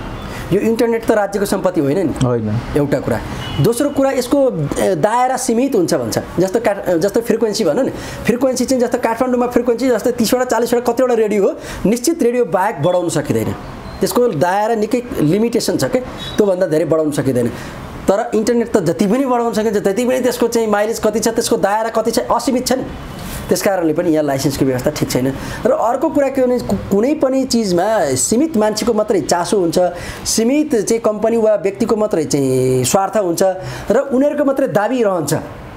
यो इन्टरनेट त राज्यको सम्पत्ति होइन नि, होइन एउटा कुरा। दोस्रो कुरा यसको दायरा सीमित हुन्छ भन्छ। जस्तो काठ जस्तो फ्रिक्वेन्सी भनौँ नि, फ्रिक्वेन्सी चाहिँ जस्तो काठमाडौँमा फ्रिक्वेन्सी जस्तो तिसवटा चालिसवटा कतिवटा रेडियो हो, निश्चित रेडियो बाहेक बढाउन सकिँदैन। त्यसको दायरा निकै लिमिटेसन छ क्या, त्योभन्दा धेरै बढाउन सकिँदैन। तर इन्टरनेट त जति पनि बढाउन सकिन्छ, जति पनि त्यसको चाहिँ माइलेज कति छ, त्यसको दायरा कति छ, असीमित छ नि। त्यस कारणले पनि यहाँ लाइसेन्सको व्यवस्था ठिक छैन। र अर्को कुरा के भने कुनै पनि चिजमा सीमित मान्छेको मात्रै चासो हुन्छ, सीमित चाहिँ कम्पनी वा व्यक्तिको मात्रै चाहिँ स्वार्थ हुन्छ र उनीहरूको मात्रै दाबी रहन्छ।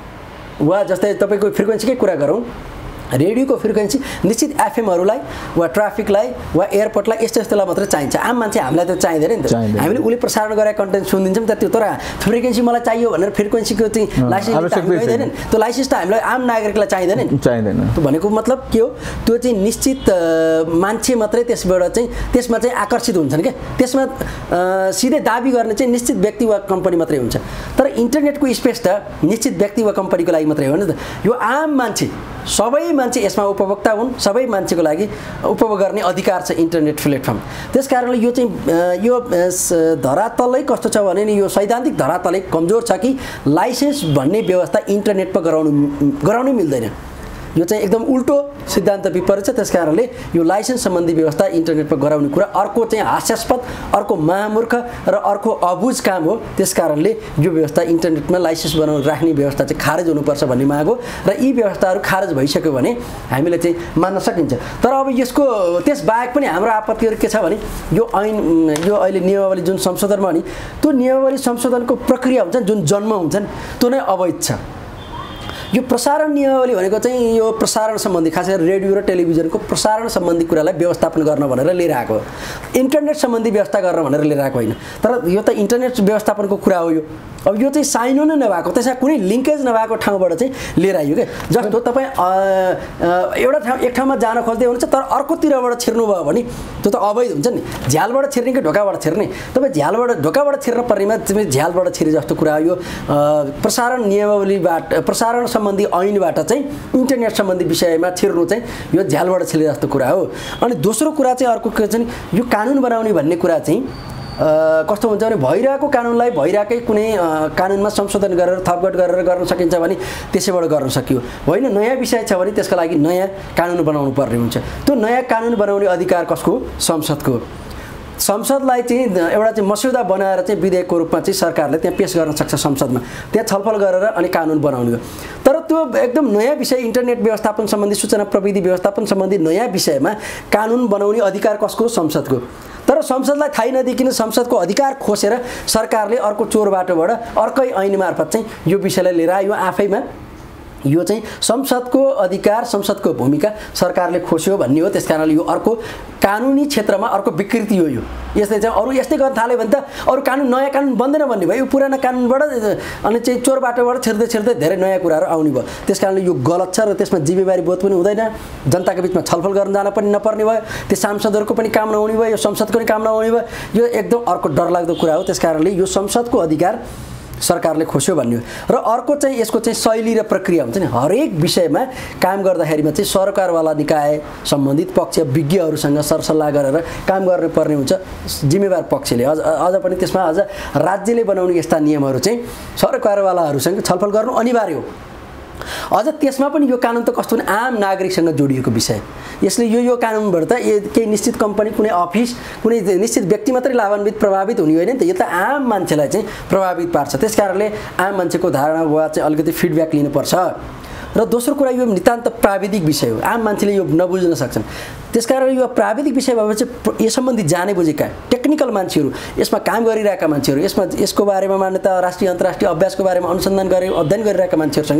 वा जस्तै तपाईँको फ्रिक्वेन्सीकै कुरा गरौँ, रेडियोको फ्रिक्वेन्सी निश्चित एफएमहरूलाई वा ट्राफिकलाई वा एयरपोर्टलाई यस्तो यस्तोलाई मात्रै चाहिन्छ। आम मान्छे हामीलाई त चाहिँदैन नि त। हामीले उसले प्रसारण गरेको कन्टेन्ट सुनिदिन्छौँ त, त्यो तर फ्रिक्वेन्सी मलाई चाहियो भनेर फ्रिक्वेन्सीको चाहिँ लाइसेन्स चाहिँदैन। त्यो लाइसेन्स त हामीलाई आम नागरिकलाई चाहिँदैन नि, चाहिँदैन। त्यो भनेको मतलब के हो, त्यो चाहिँ निश्चित मान्छे मात्रै त्यसबाट चाहिँ त्यसमा चाहिँ आकर्षित हुन्छन् क्या। त्यसमा सिधै दाबी गर्ने चाहिँ निश्चित व्यक्ति वा कम्पनी मात्रै हुन्छ। तर इन्टरनेटको स्पेस त निश्चित व्यक्ति वा कम्पनीको लागि मात्रै हो नि त। यो आम मान्छे सबै मान्छे यसमा उपभोक्ता हुन्, सबै मान्छेको लागि उपभोग गर्ने अधिकार छ इन्टरनेट प्लेटफर्म। त्यस कारणले यो चाहिँ यो धरातलै कस्तो छ भने नि, यो सैद्धान्तिक धरातलै कमजोर छ कि लाइसेन्स भन्ने व्यवस्था इन्टरनेटमा गराउनु गराउनै मिल्दैन। यो चाहिँ एकदम उल्टो सिद्धान्त विपरीत छ। त्यस कारणले यो लाइसेन्स सम्बन्धी व्यवस्था इन्टरनेटमा गराउने कुरा अर्को चाहिँ हास्यास्पद, अर्को महामूर्ख र अर्को अबुझ काम हो। त्यस कारणले यो व्यवस्था इन्टरनेटमा लाइसेन्स बनाउनु राख्ने व्यवस्था चाहिँ खारेज हुनुपर्छ भन्ने माग हो। र यी व्यवस्थाहरू खारेज भइसक्यो भने हामीले चाहिँ मान्न सकिन्छ। तर अब यसको त्यसबाहेक पनि हाम्रो आपत्तिहरू के छ भने यो ऐन यो अहिले नियमावली जुन संशोधनमा नि, त्यो नियमावली संशोधनको प्रक्रिया हुन्छ जुन जन्म हुन्छ नि, त्यो नै अवैध छ। यो प्रसारण नियमावली भनेको चाहिँ यो प्रसारण सम्बन्धी खास गरी रेडियो र टेलिभिजनको प्रसारण सम्बन्धी कुरालाई व्यवस्थापन गर्न भनेर लिएर आएको हो। इन्टरनेट सम्बन्धी व्यवस्था गर्न भनेर लिएर आएको होइन। तर यो त इन्टरनेट व्यवस्थापनको कुरा हो। यो अब यो चाहिँ साइनो नै नभएको, त्यसमा कुनै लिङ्केज नभएको ठाउँबाट चाहिँ लिएर आइयो क्या। जस्तो तपाईँ एउटा ठाउँ एक ठाउँमा जान खोज्दै हुनुहुन्छ तर अर्कोतिरबाट छिर्नुभयो भने त्यो त अवैध हुन्छ नि। झ्यालबाट छिर्ने कि ढोकाबाट छिर्ने? तपाईँ झ्यालबाट ढोकाबाट छिर्न पर्नेमा तपाईँ झ्यालबाट छिरे जस्तो कुरा हो। यो प्रसारण नियमावलीबाट प्रसारण सम्बन्धी ऐनबाट चाहिँ इन्टरनेट सम्बन्धी विषयमा छिर्नु चाहिँ यो झ्यालबाट छिरे जस्तो कुरा हो। अनि दोस्रो कुरा चाहिँ अर्को के चाहिँ यो कानुन बनाउने भन्ने कुरा चाहिँ कस्तो हुन्छ भने भइरहेको कानुनलाई भइरहेकै कुनै कानुनमा संशोधन गरेर थपघट गरेर गर्न सकिन्छ भने त्यसैबाट गर्न सकियो। होइन नयाँ विषय छ भने त्यसको लागि नयाँ कानुन बनाउनु पर्ने हुन्छ। त्यो नयाँ कानुन बनाउने अधिकार कसको? संसदको। संसदलाई चाहिँ एउटा चाहिँ मस्यौदा बनाएर चाहिँ विधेयकको रूपमा चाहिँ सरकारले त्यहाँ पेश गर्न सक्छ संसदमा, त्यहाँ छलफल गरेर अनि कानुन बनाउने हो। तर त्यो एकदम नयाँ विषय इन्टरनेट व्यवस्थापन सम्बन्धी सूचना प्रविधि व्यवस्थापन सम्बन्धी नयाँ विषयमा कानुन बनाउने अधिकार कसको? संसदको। तर संसदलाई थाहै नदिकिन संसदको अधिकार खोसेर सरकारले अर्को चोर बाटोबाट अर्कै ऐन मार्फत चाहिँ यो विषयलाई लिएर आयो। आफैमा यो चाहिँ संसदको अधिकार संसदको भूमिका सरकारले खोस्यो भन्ने हो। त्यसकारणले यो अर्को कानुनी क्षेत्रमा अर्को विकृति हो। यो यसले चाहिँ अरू यस्तै गर्न थाल्यो भने त अरू कानुन नयाँ कानुन बन्दैन भन्ने भयो। यो पुरानो कानुनबाट अनि चाहिँ चोर बाटोबाट छिर्दै छिर्दै धेरै नयाँ कुराहरू आउने भयो। त्यसकारणले यो गलत छ र त्यसमा जिम्मेवारी बोध पनि हुँदैन। जनताको बिचमा छलफल गर्न जान पनि नपर्ने भयो। त्यो सांसदहरूको पनि काम नहुने भयो, यो संसदको पनि काम नहुने भयो। यो एकदम अर्को डरलाग्दो कुरा हो। त्यसकारणले यो संसदको अधिकार सरकारले खोस्यो भन्ने हो। र अर्को चाहिँ यसको चाहिँ शैली र प्रक्रिया हुन्छ नि। हरेक विषयमा काम गर्दाखेरिमा चाहिँ सरकारवाला निकाय सम्बन्धित पक्ष विज्ञहरूसँग सरसल्लाह गरेर काम गर्नुपर्ने हुन्छ जिम्मेवार पक्षले। अझ अझ पनि त्यसमा अझ राज्यले बनाउने यस्ता नियमहरू चाहिँ सरकारवालाहरूसँग छलफल गर्नु अनिवार्य हो। अझ त्यसमा पनि यो कानुन त कस्तो भने आम नागरिकसँग जोडिएको विषय। यसले यो यो कानुनबाट त केही निश्चित कम्पनी कुनै अफिस कुनै निश्चित व्यक्ति मात्रै लाभान्वित प्रभावित हुने होइन नि त। यो त आम मान्छेलाई चाहिँ प्रभावित पार्छ। त्यसकारणले आम मान्छेको धारणा वा चाहिँ अलिकति फिडब्याक लिनुपर्छ। र दोस्रो कुरा यो नितान्त प्राविधिक विषय हो। आम मान्छेले यो नबुझ्न सक्छन्। त्यसकारण यो प्राविधिक विषय भए चाहिँ यस सम्बन्धी जाने बुझेका टेक्निकल मान्छेहरू, यसमा काम गरिरहेका मान्छेहरू, यसमा यसको बारेमा मान्यता राष्ट्रिय अन्तर्राष्ट्रिय अभ्यासको बारेमा अनुसन्धान गरे अध्ययन गरिरहेका मान्छेहरूसँग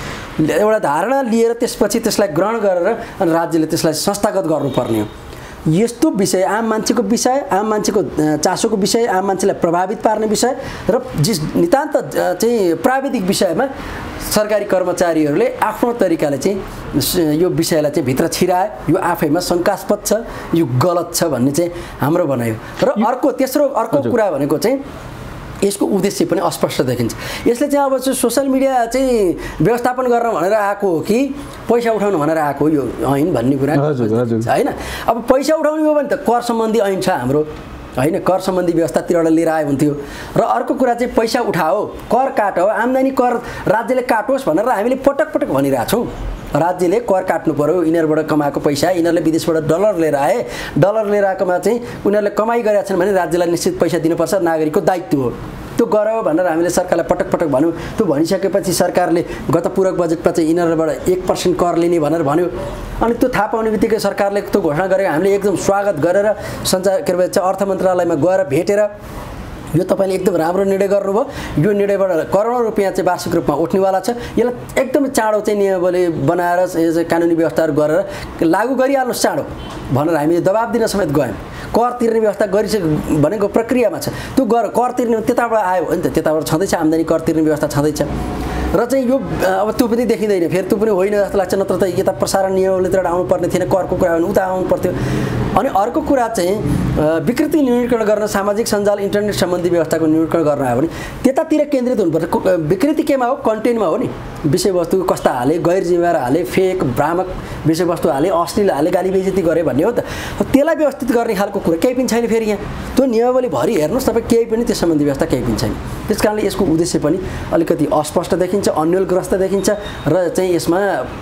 एउटा धारणा लिएर त्यसपछि त्यसलाई ग्रहण गरेर अनि राज्यले त्यसलाई संस्थागत गर्नुपर्ने हो। यस्तो विषय आम मान्छेको विषय, आम मान्छेको चासोको विषय, आम मान्छेलाई प्रभावित पार्ने विषय र जिस नितान्त चाहिँ प्राविधिक विषयमा सरकारी कर्मचारीहरूले आफ्नो तरिकाले चाहिँ यो विषयलाई चाहिँ भित्र छिराए यो आफैमा शङ्कास्पद छ, यो गलत छ भन्ने चाहिँ हाम्रो भनाइ हो। र अर्को तेस्रो अर्को कुरा भनेको चाहिँ यसको उद्देश्य पनि अस्पष्ट देखिन्छ। यसले चाहिँ अब सोसियल मिडिया चाहिँ व्यवस्थापन गर्न भनेर आएको हो कि पैसा उठाउनु भनेर आएको हो यो ऐन भन्ने कुरा होइन। अब पैसा उठाउने हो भने त कर सम्बन्धी ऐन छ हाम्रो होइन, कर सम्बन्धी व्यवस्थातिरबाट लिएर आयो हुन्थ्यो। र अर्को कुरा चाहिँ पैसा उठाओ, कर काटो, आम्दानी कर राज्यले काटोस् भनेर हामीले पटक पटक भनिरहेछौँ। राज्यले कर काट्नु पर्यो, यिनीहरूबाट कमाएको पैसा, यिनीहरूले विदेशबाट डलर लिएर आए, डलर लिएर आएकोमा चाहिँ उनीहरूले कमाइ गरेका छन् भने राज्यलाई निश्चित पैसा दिनुपर्छ, नागरिकको दायित्व हो। त्यो गर भनेर हामीले सरकारलाई पटक पटक भन्यौँ। त्यो भनिसकेपछि सरकारले गत पूरक बजेटमा चाहिँ यिनीहरूबाट एक पर्सेन्ट कर लिने भनेर भन्यो। अनि त्यो थाहा पाउने बित्तिकै सरकारले त्यो घोषणा गरेको हामीले एकदम स्वागत गरेर सञ्चार के भन्छ अर्थ मन्त्रालयमा गएर भेटेर यो तपाईँले एकदम राम्रो निर्णय गर्नुभयो, यो निर्णयबाट करोडौँ रुपियाँ चाहिँ वार्षिक रूपमा उठ्नेवाला छ, यसलाई एकदमै चाँडो चाहिँ नियमावली बनाएर कानुनी व्यवस्थाहरू गरेर लागू गरिहाल्नुहोस् चाँडो भनेर हामीले दबाब दिन समेत गयौँ। कर तिर्ने व्यवस्था गरिसक भनेको प्रक्रियामा छ, त्यो गर कर तिर्ने त्यताबाट आयो हो नि त, त्यताबाट छँदैछ आम्दानी कर तिर्ने व्यवस्था छँदैछ। र चाहिँ यो अब त्यो पनि देखिँदैन, फेरि त्यो पनि होइन जस्तो लाग्छ। नत्र त यता प्रसारण नियमावलीतिर आउनुपर्ने थिएन, करको कुरा भने उता आउनु पर्थ्यो। अनि अर्को कुरा चाहिँ विकृति न्यूनीकरण गर्न सामाजिक सञ्जाल इन्टरनेट सम्बन्धी व्यवस्थाको न्यूनीकरण गर्न आयो भने त्यतातिर केन्द्रित हुनुपर्छ। विकृति केमा हो? कन्टेन्टमा हो नि। विषयवस्तु कस्ता हाले, गैर जिम्मेवार हाले, फेक भ्रामक विषयवस्तु हाले, अश्लील हाले, गाली बेइज्जती गरे भन्ने हो त। त्यसलाई व्यवस्थित गर्ने खालको कुरा केही पनि छैन। फेरि यहाँ त्यो नियमावलीभरि हेर्नुहोस् तपाईँ, केही पनि त्यस सम्बन्धी व्यवस्था केही पनि छैन। त्यस कारणले यसको उद्देश्य पनि अलिकति अस्पष्ट देखिन्छ, अन्यलग्रस्त देखिन्छ। र चाहिँ यसमा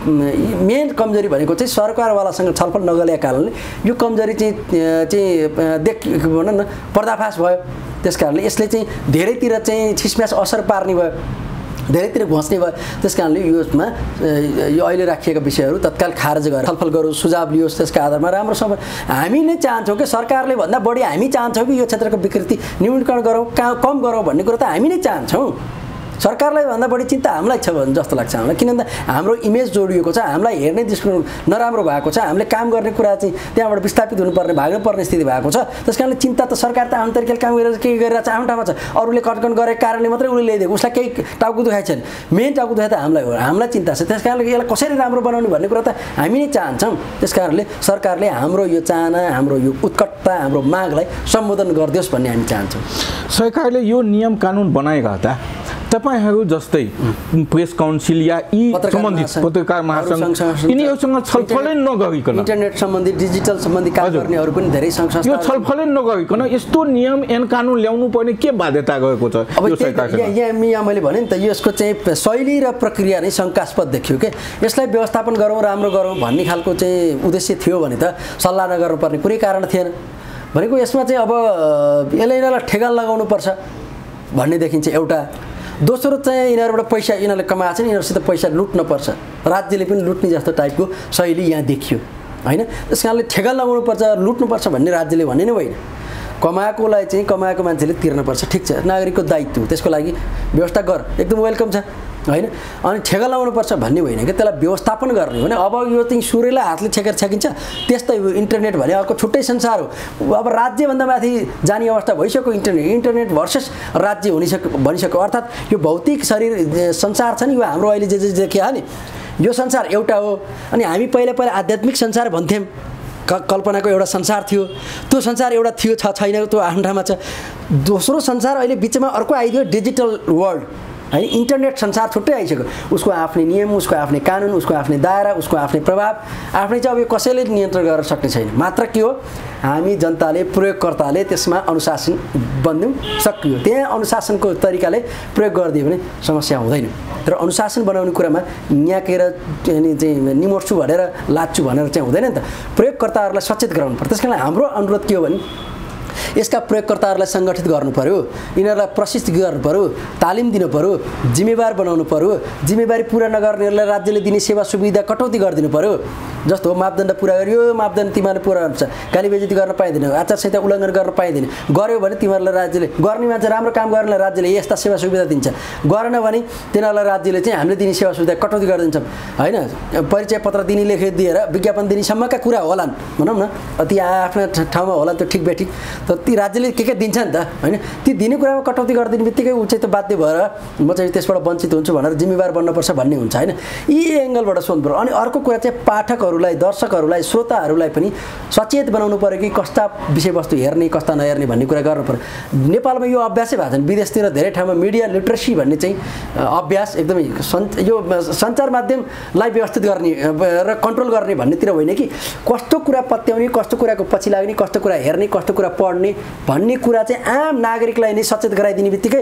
मेन कमजोरी भनेको चाहिँ सरकारवालासँग छलफल नगरेका कारणले यो कमजोरी चाहिँ चाहिँ देख भनौँ न पर्दाफास भयो। त्यस कारणले यसले चाहिँ धेरैतिर चाहिँ छिसम्यास असर पार्ने भयो, धेरैतिर घोच्ने भयो। त्यस कारणले यसमा यो अहिले राखिएका विषयहरू तत्काल खारेज गरेर छलफल गरौँ, सुझाव लियोस्, त्यसका आधारमा राम्रोसँग हामी नै चाहन्छौँ कि सरकारले भन्दा बढी हामी चाहन्छौँ कि यो क्षेत्रको विकृति न्यूनीकरण गरौँ, कहाँ कम गरौँ भन्ने कुरो त हामी नै चाहन्छौँ। सरकारलाई भन्दा बढी चिन्ता हामीलाई छ भने जस्तो लाग्छ हामीलाई, किनभने हाम्रो इमेज जोडिएको छ, हामीलाई हेर्ने दृष्टि नराम्रो भएको छ, हामीले काम गर्ने कुरा चाहिँ त्यहाँबाट विस्थापित हुनुपर्ने भाग्नुपर्ने स्थिति भएको छ। त्यस कारणले चिन्ता त सरकार त आफ्नो तरिकाले काम गरेर के गरिरहेको छ आफ्नो ठाउँमा छ, अरूले कटकन गरेको कारणले मात्रै उसले ल्याइदिएको, उसलाई केही टाउको दुखाइ छैन, मेन टाउको दुखाइ त हामीलाई हो, हामीलाई चिन्ता छ। त्यस कारणले यसलाई कसरी राम्रो बनाउने भन्ने कुरा त हामी नै चाहन्छौँ। त्यस कारणले सरकारले हाम्रो यो चाहना, हाम्रो यो उत्कटता, हाम्रो मागलाई सम्बोधन गरिदियोस् भन्ने हामी चाहन्छौँ।
सरकारले यो नियम कानुन बनाएका हुँदा तपाईहरू जस्तै प्रेस काउन्सिल या यी सम्बन्धित पत्रकार महासङ्घ यिनीहरूसँग छलफलै नगरिकन,
इन्टरनेट सम्बन्धी डिजिटल सम्बन्धी काम गर्नेहरू पनि धेरै सङ्घ संस्था,
यो छलफलै नगरिकन यस्तो नियम एन कानुन ल्याउनु पर्ने के बाध्यता गएको छ यो सरकारसँग?
यहाँ यहाँ मैले भने नि त यसको चाहिँ शैली र प्रक्रिया नै शङ्कास्पद देखियो के। यसलाई व्यवस्थापन गरौँ, राम्रो गरौँ भन्ने खालको चाहिँ उद्देश्य थियो भने त सल्लाह नगर्नुपर्ने कुनै कारण थिएन। भनेको यसमा चाहिँ अब यसलाई यिनीहरूलाई ठेगान लगाउनुपर्छ भन्ने देखिन्छ एउटा। दोस्रो चाहिँ यिनीहरूबाट पैसा यिनीहरूले कमाएको छ नि, यिनीहरूसित पैसा लुट्नुपर्छ, राज्यले पनि लुट्ने जस्तो टाइपको शैली यहाँ देखियो होइन। त्यस कारणले ठेगान लगाउनुपर्छ, लुट्नुपर्छ भन्ने राज्यले भने नै होइन, कमाएकोलाई चाहिँ कमाएको मान्छेले तिर्नुपर्छ, ठिक छ, नागरिकको दायित्व, त्यसको लागि व्यवस्था गर, एकदम वेलकम छ होइन। अनि ठेगा लगाउनुपर्छ भन्ने होइन कि त्यसलाई व्यवस्थापन गर्ने भने अब यो चाहिँ सूर्यलाई हातले छेकेर छेकिन्छ त्यस्तै हो। इन्टरनेट भने अर्को छुट्टै संसार हो। अब राज्यभन्दा माथि जाने अवस्था भइसक्यो इन्टरनेट, इन्टरनेट भर्सेस राज्य हुनिसक्यो भनिसक्यो। अर्थात् यो भौतिक शरीर संसार छ नि, यो हाम्रो अहिले जे जे देखियो नि यो संसार एउटा हो। अनि हामी पहिला पहिला आध्यात्मिक संसार भन्थ्यौँ, कल्पनाको एउटा संसार थियो, त्यो संसार एउटा थियो, छ छैन त्यो आफ्नो ठाउँमा छ। दोस्रो संसार अहिले बिचमा अर्को आइदियो, डिजिटल वर्ल्ड होइन, इन्टरनेट संसार छुट्टै आइसक्यो। उसको आफ्नै नियम, उसको आफ्नै कानुन, उसको आफ्नै दायरा, उसको आफ्नै प्रभाव, आफ्नै चाहिँ अब यो कसैले नियन्त्रण गर्न सक्ने छैन। मात्र के हो, हामी जनताले, प्रयोगकर्ताले त्यसमा अनुशासन बन्यौँ, सकियो। त्यहाँ अनुशासनको तरिकाले प्रयोग गरिदियो भने समस्या हुँदैन। तर अनुशासन बनाउने कुरामा यहाँकेर चाहिँ निमोर्छु भनेर लाच्छु भनेर चाहिँ हुँदैन नि त। प्रयोगकर्ताहरूलाई सचेत गराउनु पर्छ। त्यस कारण हाम्रो अनुरोध के हो भने यसका प्रयोगकर्ताहरूलाई सङ्गठित गर्नु पर्यो, यिनीहरूलाई प्रशिक्षित गर्नु पर्यो, तालिम दिनु पर्यो, जिम्मेवार बनाउनु पर्यो। जिम्मेवारी पुरा नगर्नेहरूलाई राज्यले दिने सेवा सुविधा कटौती गरिदिनु पर्यो। जस्तो मापदण्ड पुरा गरियो, मापदण्ड तिमीहरूले पुरा गर्नुपर्छ, गाली बेइज्जती गर्न पाइँदैन, आचार संहिता उल्लङ्घन गर्न पाइँदैन, गर्यो भने तिमीहरूलाई राज्यले, गर्ने मान्छे राम्रो काम गर्नेलाई राज्यले यस्ता सेवा सुविधा दिन्छ, गरेन भने तिनीहरूलाई राज्यले चाहिँ हामीले दिने सेवा सुविधा कटौती गरिदिन्छौँ होइन। परिचय पत्र दिने लेखेर दिएर विज्ञापन दिनेसम्मका कुरा होलान् भनौँ न, ती आफ्ना ठाउँमा होला त्यो ठिक बेठिक, तर ती राज्यले के के दिन्छ नि त होइन। ती दिने कुरामा कटौती गरिदिने बित्तिकै ऊ चाहिँ त बाध्य भएर म चाहिँ त्यसबाट वञ्चित हुन्छु भनेर जिम्मेवार बन्नुपर्छ भन्ने हुन्छ होइन। यी एङ्गलबाट सोध्नु पर्यो। अनि अर्को कुरा चाहिँ पाठकहरूलाई, दर्शकहरूलाई, श्रोताहरूलाई पनि सचेत बनाउनु पर्यो कि कस्ता विषयवस्तु हेर्ने कस्ता नहेर्ने भन्ने कुरा गर्नु पर्यो। नेपालमा यो अभ्यासै भएको छैन। विदेशतिर धेरै ठाउँमा मिडिया लिटरेसी भन्ने चाहिँ अभ्यास एकदमै यो सञ्चार माध्यमलाई व्यवस्थित गर्ने र कन्ट्रोल गर्ने भन्नेतिर होइन कि कस्तो कुरा पत्याउने, कस्तो कुराको पछि लाग्ने, कस्तो कुरा हेर्ने, कस्तो कुरा पढ्ने भन्ने कुरा चाहिँ आम नागरिकलाई नै सचेत गराइदिने बित्तिकै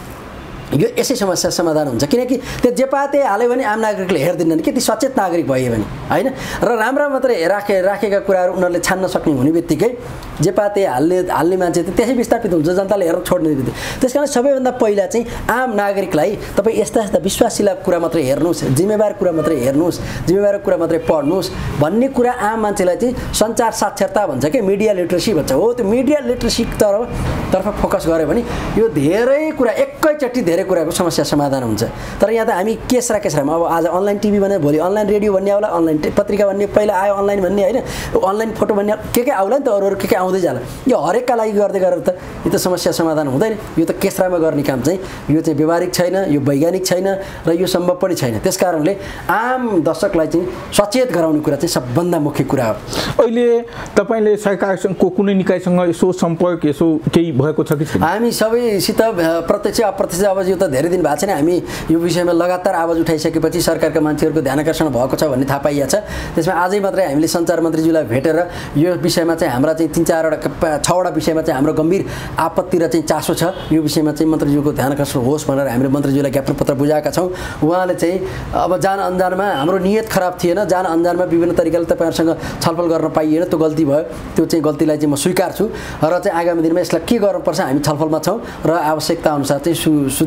यो यसै समस्या समाधान हुन्छ। किनकि त्यो जे पाते हाल्यो भने आम नागरिकले हेर्दैनन् कि ती सचेत नागरिक भयो भने होइन। र राम्रा मात्रै राखे राखेका कुराहरू उनीहरूले छान्न सक्ने हुने बित्तिकै जे पाते हाल्ने हाल्ने मान्छे त त्यसै विस्थापित हुन्छ, जनताले हेर्न छोड्ने बित्तिकै। त्यस कारण सबैभन्दा पहिला चाहिँ आम नागरिकलाई तपाईँ यस्ता यस्ता विश्वासिला कुरा मात्रै हेर्नुहोस्, जिम्मेवार कुरा मात्रै हेर्नुहोस्, जिम्मेवार कुरा मात्रै पढ्नुहोस् भन्ने कुरा आम मान्छेलाई चाहिँ सञ्चार साक्षरता भन्छ कि मिडिया लिटरेसी भन्छ। हो त्यो मिडिया लिटरेसी तर्फ तर्फ फोकस गऱ्यो भने यो धेरै कुरा एकैचोटि धेरै कुराको समस्या समाधान हुन्छ। तर यहाँ त हामी केसरा केसरामा अब आज अनलाइन टिभी भने भोलि अनलाइन रेडियो भन्ने आउला, अनलाइन पत्रिका भन्ने पहिला आयो अनलाइन भन्ने होइन, अनलाइन फोटो भन्ने के के आउला नि त, अरू अरू के के आउँदै जाला। यो हरेकका लागि गर्दै गरेर त यो त समस्या समाधान हुँदैन। यो त केसरामा गर्ने काम चाहिँ यो चाहिँ व्यवहारिक छैन, यो वैज्ञानिक छैन र यो सम्भव पनि छैन। त्यस कारणले आम दर्शकलाई चाहिँ सचेत गराउने कुरा चाहिँ सबभन्दा मुख्य कुरा हो।
अहिले तपाईँले सरकारसँगको कुनै निकायसँग यसो सम्पर्क यसो केही भएको छ कि छैन?
हामी सबैसित प्रत्यक्ष अप्रत्यक्ष अब यो त धेरै दिन भएको छैन। हामी यो विषयमा लगातार आवाज उठाइसकेपछि सरकारका मान्छेहरूको ध्यानकर्षण भएको छ भन्ने थाहा पाइएको छ। त्यसमा आजै मात्रै हामीले सञ्चार मन्त्रीज्यूलाई भेटेर यो विषयमा चाहिँ हाम्रा चाहिँ तिन चारवटा छवटा विषयमा चाहिँ हाम्रो गम्भीर आपत्ति र चाहिँ चासो छ। यो विषयमा चाहिँ मन्त्रीज्यूको ध्यानकर्षण होस् भनेर हामीले मन्त्रीज्यूलाई ज्ञापन पत्र बुझाएका छौँ। उहाँले चाहिँ अब जान अनजानमा हाम्रो नियत खराब थिएन, जान अनजानमा विभिन्न तरिकाले तपाईँहरूसँग छलफल गर्न पाइएन, त्यो गल्ती भयो। त्यो चाहिँ गल्तीलाई चाहिँ म स्वीकार्छु र चाहिँ आगामी दिनमा यसलाई के गर्नुपर्छ हामी छलफलमा छौँ र आवश्यकता अनुसार चाहिँ सु सुधार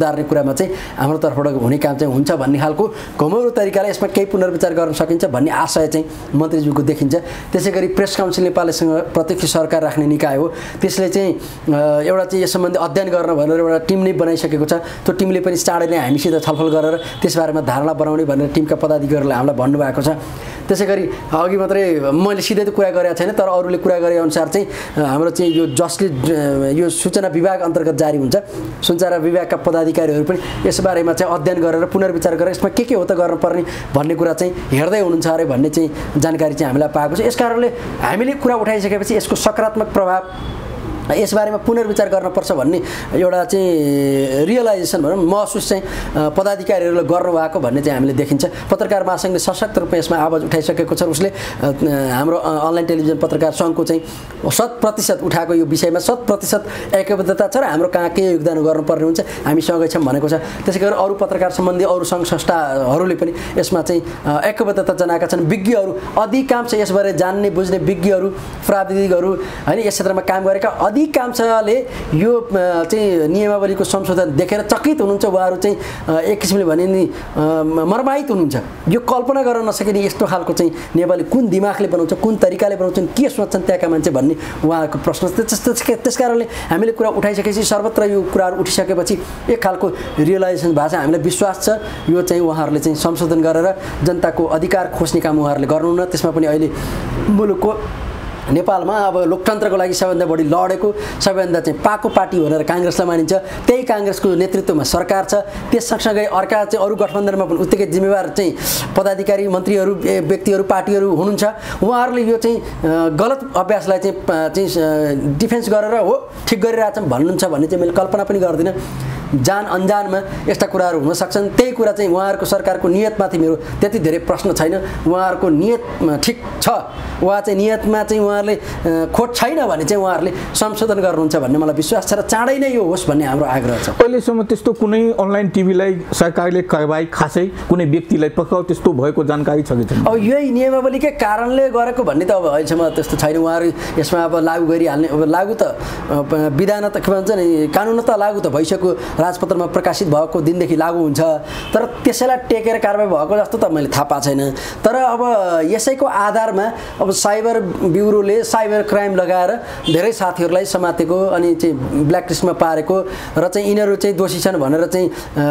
सुधार्ने कुरामा चाहिँ हाम्रो तर्फबाट हुने काम चाहिँ हुन्छ भन्ने खालको घमौरो तरिकाले यसमा केही पुनर्विचार गर्न सकिन्छ भन्ने आशय चाहिँ मन्त्रीज्यूको देखिन्छ। त्यसै गरी प्रेस काउन्सिल नेपालसँग प्रत्यक्ष सरकार राख्ने निकाय हो, त्यसले चाहिँ एउटा चाहिँ यस सम्बन्धी अध्ययन गर्न भनेर एउटा टिम नै बनाइसकेको छ। त्यो टिमले पनि चाँडै नै हामीसित छलफल गरेर त्यसबारेमा धारणा बनाउने भनेर टिमका पदाधिकारीहरूले हामीलाई भन्नुभएको छ। त्यसै गरी अघि मात्रै मैले सिधै त कुरा गरेको छैन, तर अरूले कुरा गरे अनुसार चाहिँ हाम्रो चाहिँ यो जसले यो सूचना विभाग अन्तर्गत जारी हुन्छ, सूचना विभागका पदाधिकारीहरू पनि यसबारेमा चाहिँ अध्ययन गरेर पुनर्विचार गरेर यसमा के के हो त गर्नुपर्ने भन्ने कुरा चाहिँ हेर्दै हुनुहुन्छ अरे भन्ने चाहिँ जानकारी चाहिँ हामीलाई पाएको छ। यस कारणले हामीले कुरा उठाइसकेपछि यसको सकारात्मक प्रभाव यसबारेमा पुनर्विचार गर्नुपर्छ भन्ने एउटा चाहिँ रियलाइजेसन भनौँ महसुस चाहिँ पदाधिकारीहरूले गर्नुभएको भन्ने चाहिँ हामीले देखिन्छ। पत्रकार महासङ्घले सशक्त रूपमा यसमा आवाज उठाइसकेको छ। उसले हाम्रो अनलाइन टेलिभिजन पत्रकार सङ्घको चाहिँ शत प्रतिशत उठाएको यो विषयमा शत प्रतिशत एकबद्धता छ र हाम्रो कहाँ के योगदान गर्नुपर्ने हुन्छ हामी सँगै छौँ भनेको छ। त्यसै गरी अरू पत्रकार सम्बन्धी अरू सङ्घ संस्थाहरूले पनि यसमा चाहिँ एकबद्धता जनाएका छन्। विज्ञहरू अधिकांश यसबारे जान्ने बुझ्ने विज्ञहरू प्राविधिकहरू होइन यस क्षेत्रमा काम गरेका अधिकांशले यो चाहिँ नियमावलीको संशोधन देखेर चकित हुनुहुन्छ। उहाँहरू चाहिँ एक किसिमले भने नि मर्माहित हुनुहुन्छ। यो कल्पना गर्न नसकिने यस्तो खालको चाहिँ नेपाली कुन दिमागले बनाउँछ, कुन तरिकाले बनाउँछन्, के सोच्छन् त्यहाँका मान्छे भन्ने उहाँहरूको प्रश्न। त्यस कारणले हामीले कुरा उठाइसकेपछि सर्वत्र यो कुराहरू उठिसकेपछि एक खालको रियलाइजेसन भएको छ। हामीलाई विश्वास छ यो चाहिँ उहाँहरूले चाहिँ संशोधन गरेर जनताको अधिकार खोज्ने काम उहाँहरूले गर्नुहुन्न। त्यसमा पनि अहिले मुलुकको नेपालमा अब लोकतन्त्रको लागि सबैभन्दा बढी लडेको सबैभन्दा चाहिँ पाको पार्टी भनेर काङ्ग्रेसलाई मानिन्छ। त्यही काङ्ग्रेसको नेतृत्वमा सरकार छ। त्यस सँगसँगै अर्का चाहिँ अरू गठबन्धनमा पनि उत्तिकै जिम्मेवार चाहिँ पदाधिकारी मन्त्रीहरू व्यक्तिहरू पार्टीहरू हुनुहुन्छ। उहाँहरूले यो चाहिँ गलत अभ्यासलाई चाहिँ चाहिँ डिफेन्स गरेर हो ठिक गरिरहेछन् भन्नुहुन्छ भन्ने चाहिँ मैले कल्पना पनि गर्दिनँ। जान अनजानमा यस्ता कुराहरू हुन सक्छन्। त्यही कुरा चाहिँ उहाँहरूको सरकारको नियतमाथि मेरो त्यति धेरै प्रश्न छैन। उहाँहरूको नियत ठिक छ, उहाँ चाहिँ नियतमा चाहिँ उहाँहरूले खोट छैन भने चाहिँ उहाँहरूले संशोधन गर्नुहुन्छ भन्ने मलाई विश्वास छ र चाँडै नै यो होस् भन्ने हाम्रो आग्रह छ।
अहिलेसम्म त्यस्तो कुनै अनलाइन टिभीलाई सरकारले कारबाही खासै कुनै व्यक्तिलाई पक्राउ त्यस्तो भएको जानकारी छ कि छैन?
अब यही नियमावलीकै कारणले गरेको भन्ने त अब अहिलेसम्म त्यस्तो छैन। उहाँहरू यसमा अब लागू गरिहाल्ने अब लागू त विधान त के भन्छ नि कानुन त लागू त भइसक्यो, राजपत्रमा प्रकाशित भएको दिनदेखि लागू हुन्छ। तर त्यसैलाई टेकेर कारबाही भएको जस्तो त मैले थाहा पाएको छैन। तर अब यसैको आधारमा अब साइबर ब्युरोले साइबर क्राइम लगाएर धेरै साथीहरूलाई समातेको अनि चाहिँ ब्ल्याकलिस्टमा पारेको र चाहिँ यिनीहरू चाहिँ दोषी छन् भनेर चाहिँ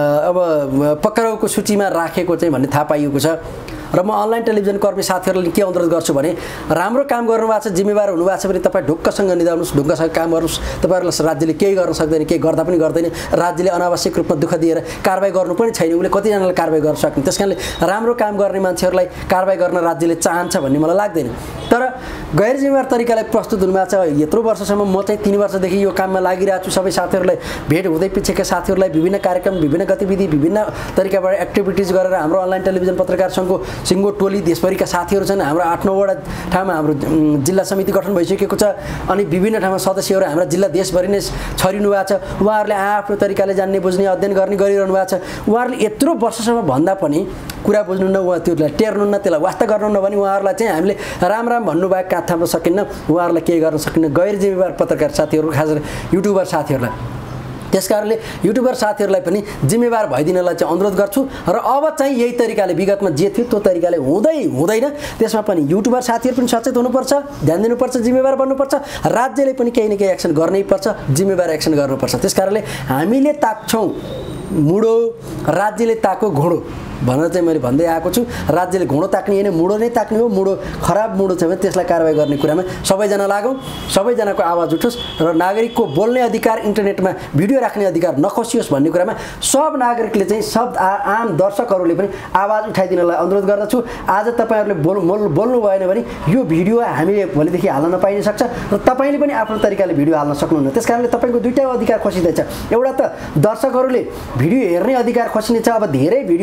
अब पक्राउको सूचीमा राखेको चाहिँ भन्ने थाहा पाइएको छ। र म अनलाइन टेलिभिजन कर्मी साथीहरूलाई के अनुरोध गर्छु भने राम्रो काम गर्नुभएको छ, जिम्मेवार हुनुभएको छ भने तपाईँ ढुक्कसँग निधाउनुहोस्, ढुक्कसँग काम गर्नुहोस्। तपाईँहरूलाई राज्यले केही गर्न सक्दैन, केही गर्दा पनि गर्दैन। राज्यले अनावश्यक रूपमा दुःख दिएर कारबाही गर्नु पनि छैन। उसले कतिजनालाई कारबाही गर्न सक्ने। त्यस कारणले राम्रो काम गर्ने मान्छेहरूलाई कारबाही गर्न राज्यले चाहन्छ भन्ने मलाई लाग्दैन। तर गैर जिम्मेवार तरिकाले प्रस्तुत हुनुभएको छ। यत्रो वर्षसम्म म चाहिँ तिन वर्षदेखि यो काममा लागिरहेको छु। सबै साथीहरूलाई भेट हुँदै पिछेका साथीहरूलाई विभिन्न कार्यक्रम, विभिन्न गतिविधि, विभिन्न तरिकाबाट एक्टिभिटिज गरेर हाम्रो अनलाइन टेलिभिजन पत्रकार सङ्घको सिङ्गो टोली देशभरिका साथीहरू छन्। हाम्रो आठ नौवटा ठाउँमा हाम्रो जिल्ला समिति गठन भइसकेको छ अनि विभिन्न ठाउँमा सदस्यहरू हाम्रा जिल्ला देशभरि नै छरिनु भएको छ। उहाँहरूले आफ्नो तरिकाले जान्ने बुझ्ने अध्ययन गर्ने गरिरहनु भएको छ। उहाँहरूले यत्रो वर्षसम्म भन्दा पनि कुरा बुझ्नुहुन्न, उहाँ त्यसलाई टेर्नुहुन्न, त्यसलाई वास्ता गर्नुहुन्न भने उहाँहरूलाई चाहिँ हामीले राम राम भन्नुभएको कहाँ थाम्न सकिन्न, उहाँहरूलाई केही गर्न सकिन्न। गैर जिम्मेवार पत्रकार साथीहरू, खास गरी युट्युबर साथीहरूलाई। त्यस कारणले युट्युबर साथीहरूलाई पनि जिम्मेवार भइदिनलाई चाहिँ अनुरोध गर्छु। र अब चाहिँ यही तरिकाले विगतमा जे थियो त्यो तरिकाले हुँदै हुँदैन। त्यसमा पनि युट्युबर साथीहरू पनि सचेत हुनुपर्छ, ध्यान दिनुपर्छ, जिम्मेवार बन्नुपर्छ। राज्यले पनि केही न केही एक्सन गर्नै पर्छ, जिम्मेवार एक्सन गर्नुपर्छ। त्यस कारणले हामीले ताक्छौँ मुडो, राज्यले ताको घोडो भनेर चाहिँ मैले भन्दै आएको छु। राज्यले घोडो ताक्ने होइन, मुडो नै ताक्ने हो। मुडो खराब मुडो छ भने त्यसलाई कारबाही गर्ने कुरामा सबैजना लागौँ, सबैजनाको आवाज उठोस् र नागरिकको बोल्ने अधिकार, इन्टरनेटमा भिडियो राख्ने अधिकार नखसियोस् भन्ने कुरामा सब नागरिकले चाहिँ सब आम दर्शकहरूले पनि आवाज उठाइदिनलाई अनुरोध गर्दछु। आज तपाईँहरूले बोल बोल्नु भएन भने यो भिडियो हामीले भोलिदेखि हाल्न नपाइन सक्छ र तपाईँले पनि आफ्नो तरिकाले भिडियो हाल्न सक्नुहुन्न। त्यस कारणले तपाईँको दुईवटा अधिकार खसिँदैछ। एउटा त दर्शकहरूले भिडियो हेर्ने अधिकार खसिनेछ। अब धेरै भिडियोहरू चाहिँ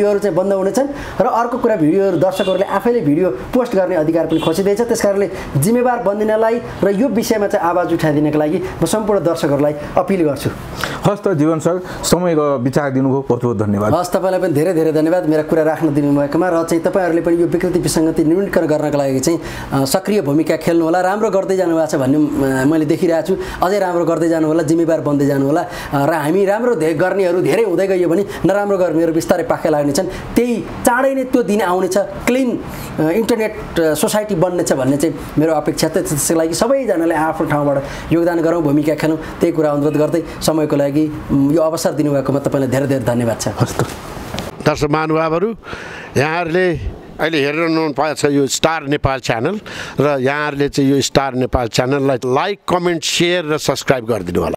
बन्द हुनेछन् र अर्को कुरा भिडियोहरू दर्शकहरूले आफैले भिडियो पोस्ट गर्ने अधिकार पनि खोजिँदैछ। त्यसकारणले जिम्मेवार बन्दिनलाई र यो विषयमा चाहिँ आवाज उठाइदिनको लागि म सम्पूर्ण दर्शकहरूलाई अपिल गर्छु।
हस् त जीवन सर, समयको विचार दिनुभयो, बहुत बहुत धन्यवाद।
हस्, तपाईँलाई पनि धेरै धेरै धन्यवाद मेरा कुरा राख्न दिनुभएकोमा र चाहिँ तपाईँहरूले पनि यो विकृति विसङ्गति न्यूनीकरण गर्नका लागि चाहिँ सक्रिय भूमिका खेल्नु होला। राम्रो गर्दै जानुभएको छ भन्ने मैले देखिरहेको छु। अझै राम्रो गर्दै जानु होला, जिम्मेवार बन्दै जानु होला र हामी राम्रो गर्नेहरू धेरै हुँदै गयो भने नराम्रो गर्नेहरू बिस्तारै पाखे लाग्नेछन्। त्यही चाँडै नै त्यो दिन आउनेछ, क्लिन इन्टरनेट सोसाइटी बन्नेछ भन्ने चाहिँ मेरो अपेक्षा छ। त्यसको लागि सबैजनाले आफ्नो ठाउँबाट योगदान गरौँ, भूमिका खेलौँ, त्यही कुरा अनुरोध गर्दै समयको लागि यो अवसर दिनुभएकोमा तपाईँलाई धेरै धेरै धन्यवाद छ।
दर्शक महानुभावहरू, यहाँहरूले अहिले हेरिरहनु भएको छ यो स्टार नेपाल च्यानल र यहाँहरूले चाहिँ यो स्टार नेपाल च्यानललाई लाइक, कमेन्ट, सेयर र सब्सक्राइब गरिदिनु होला।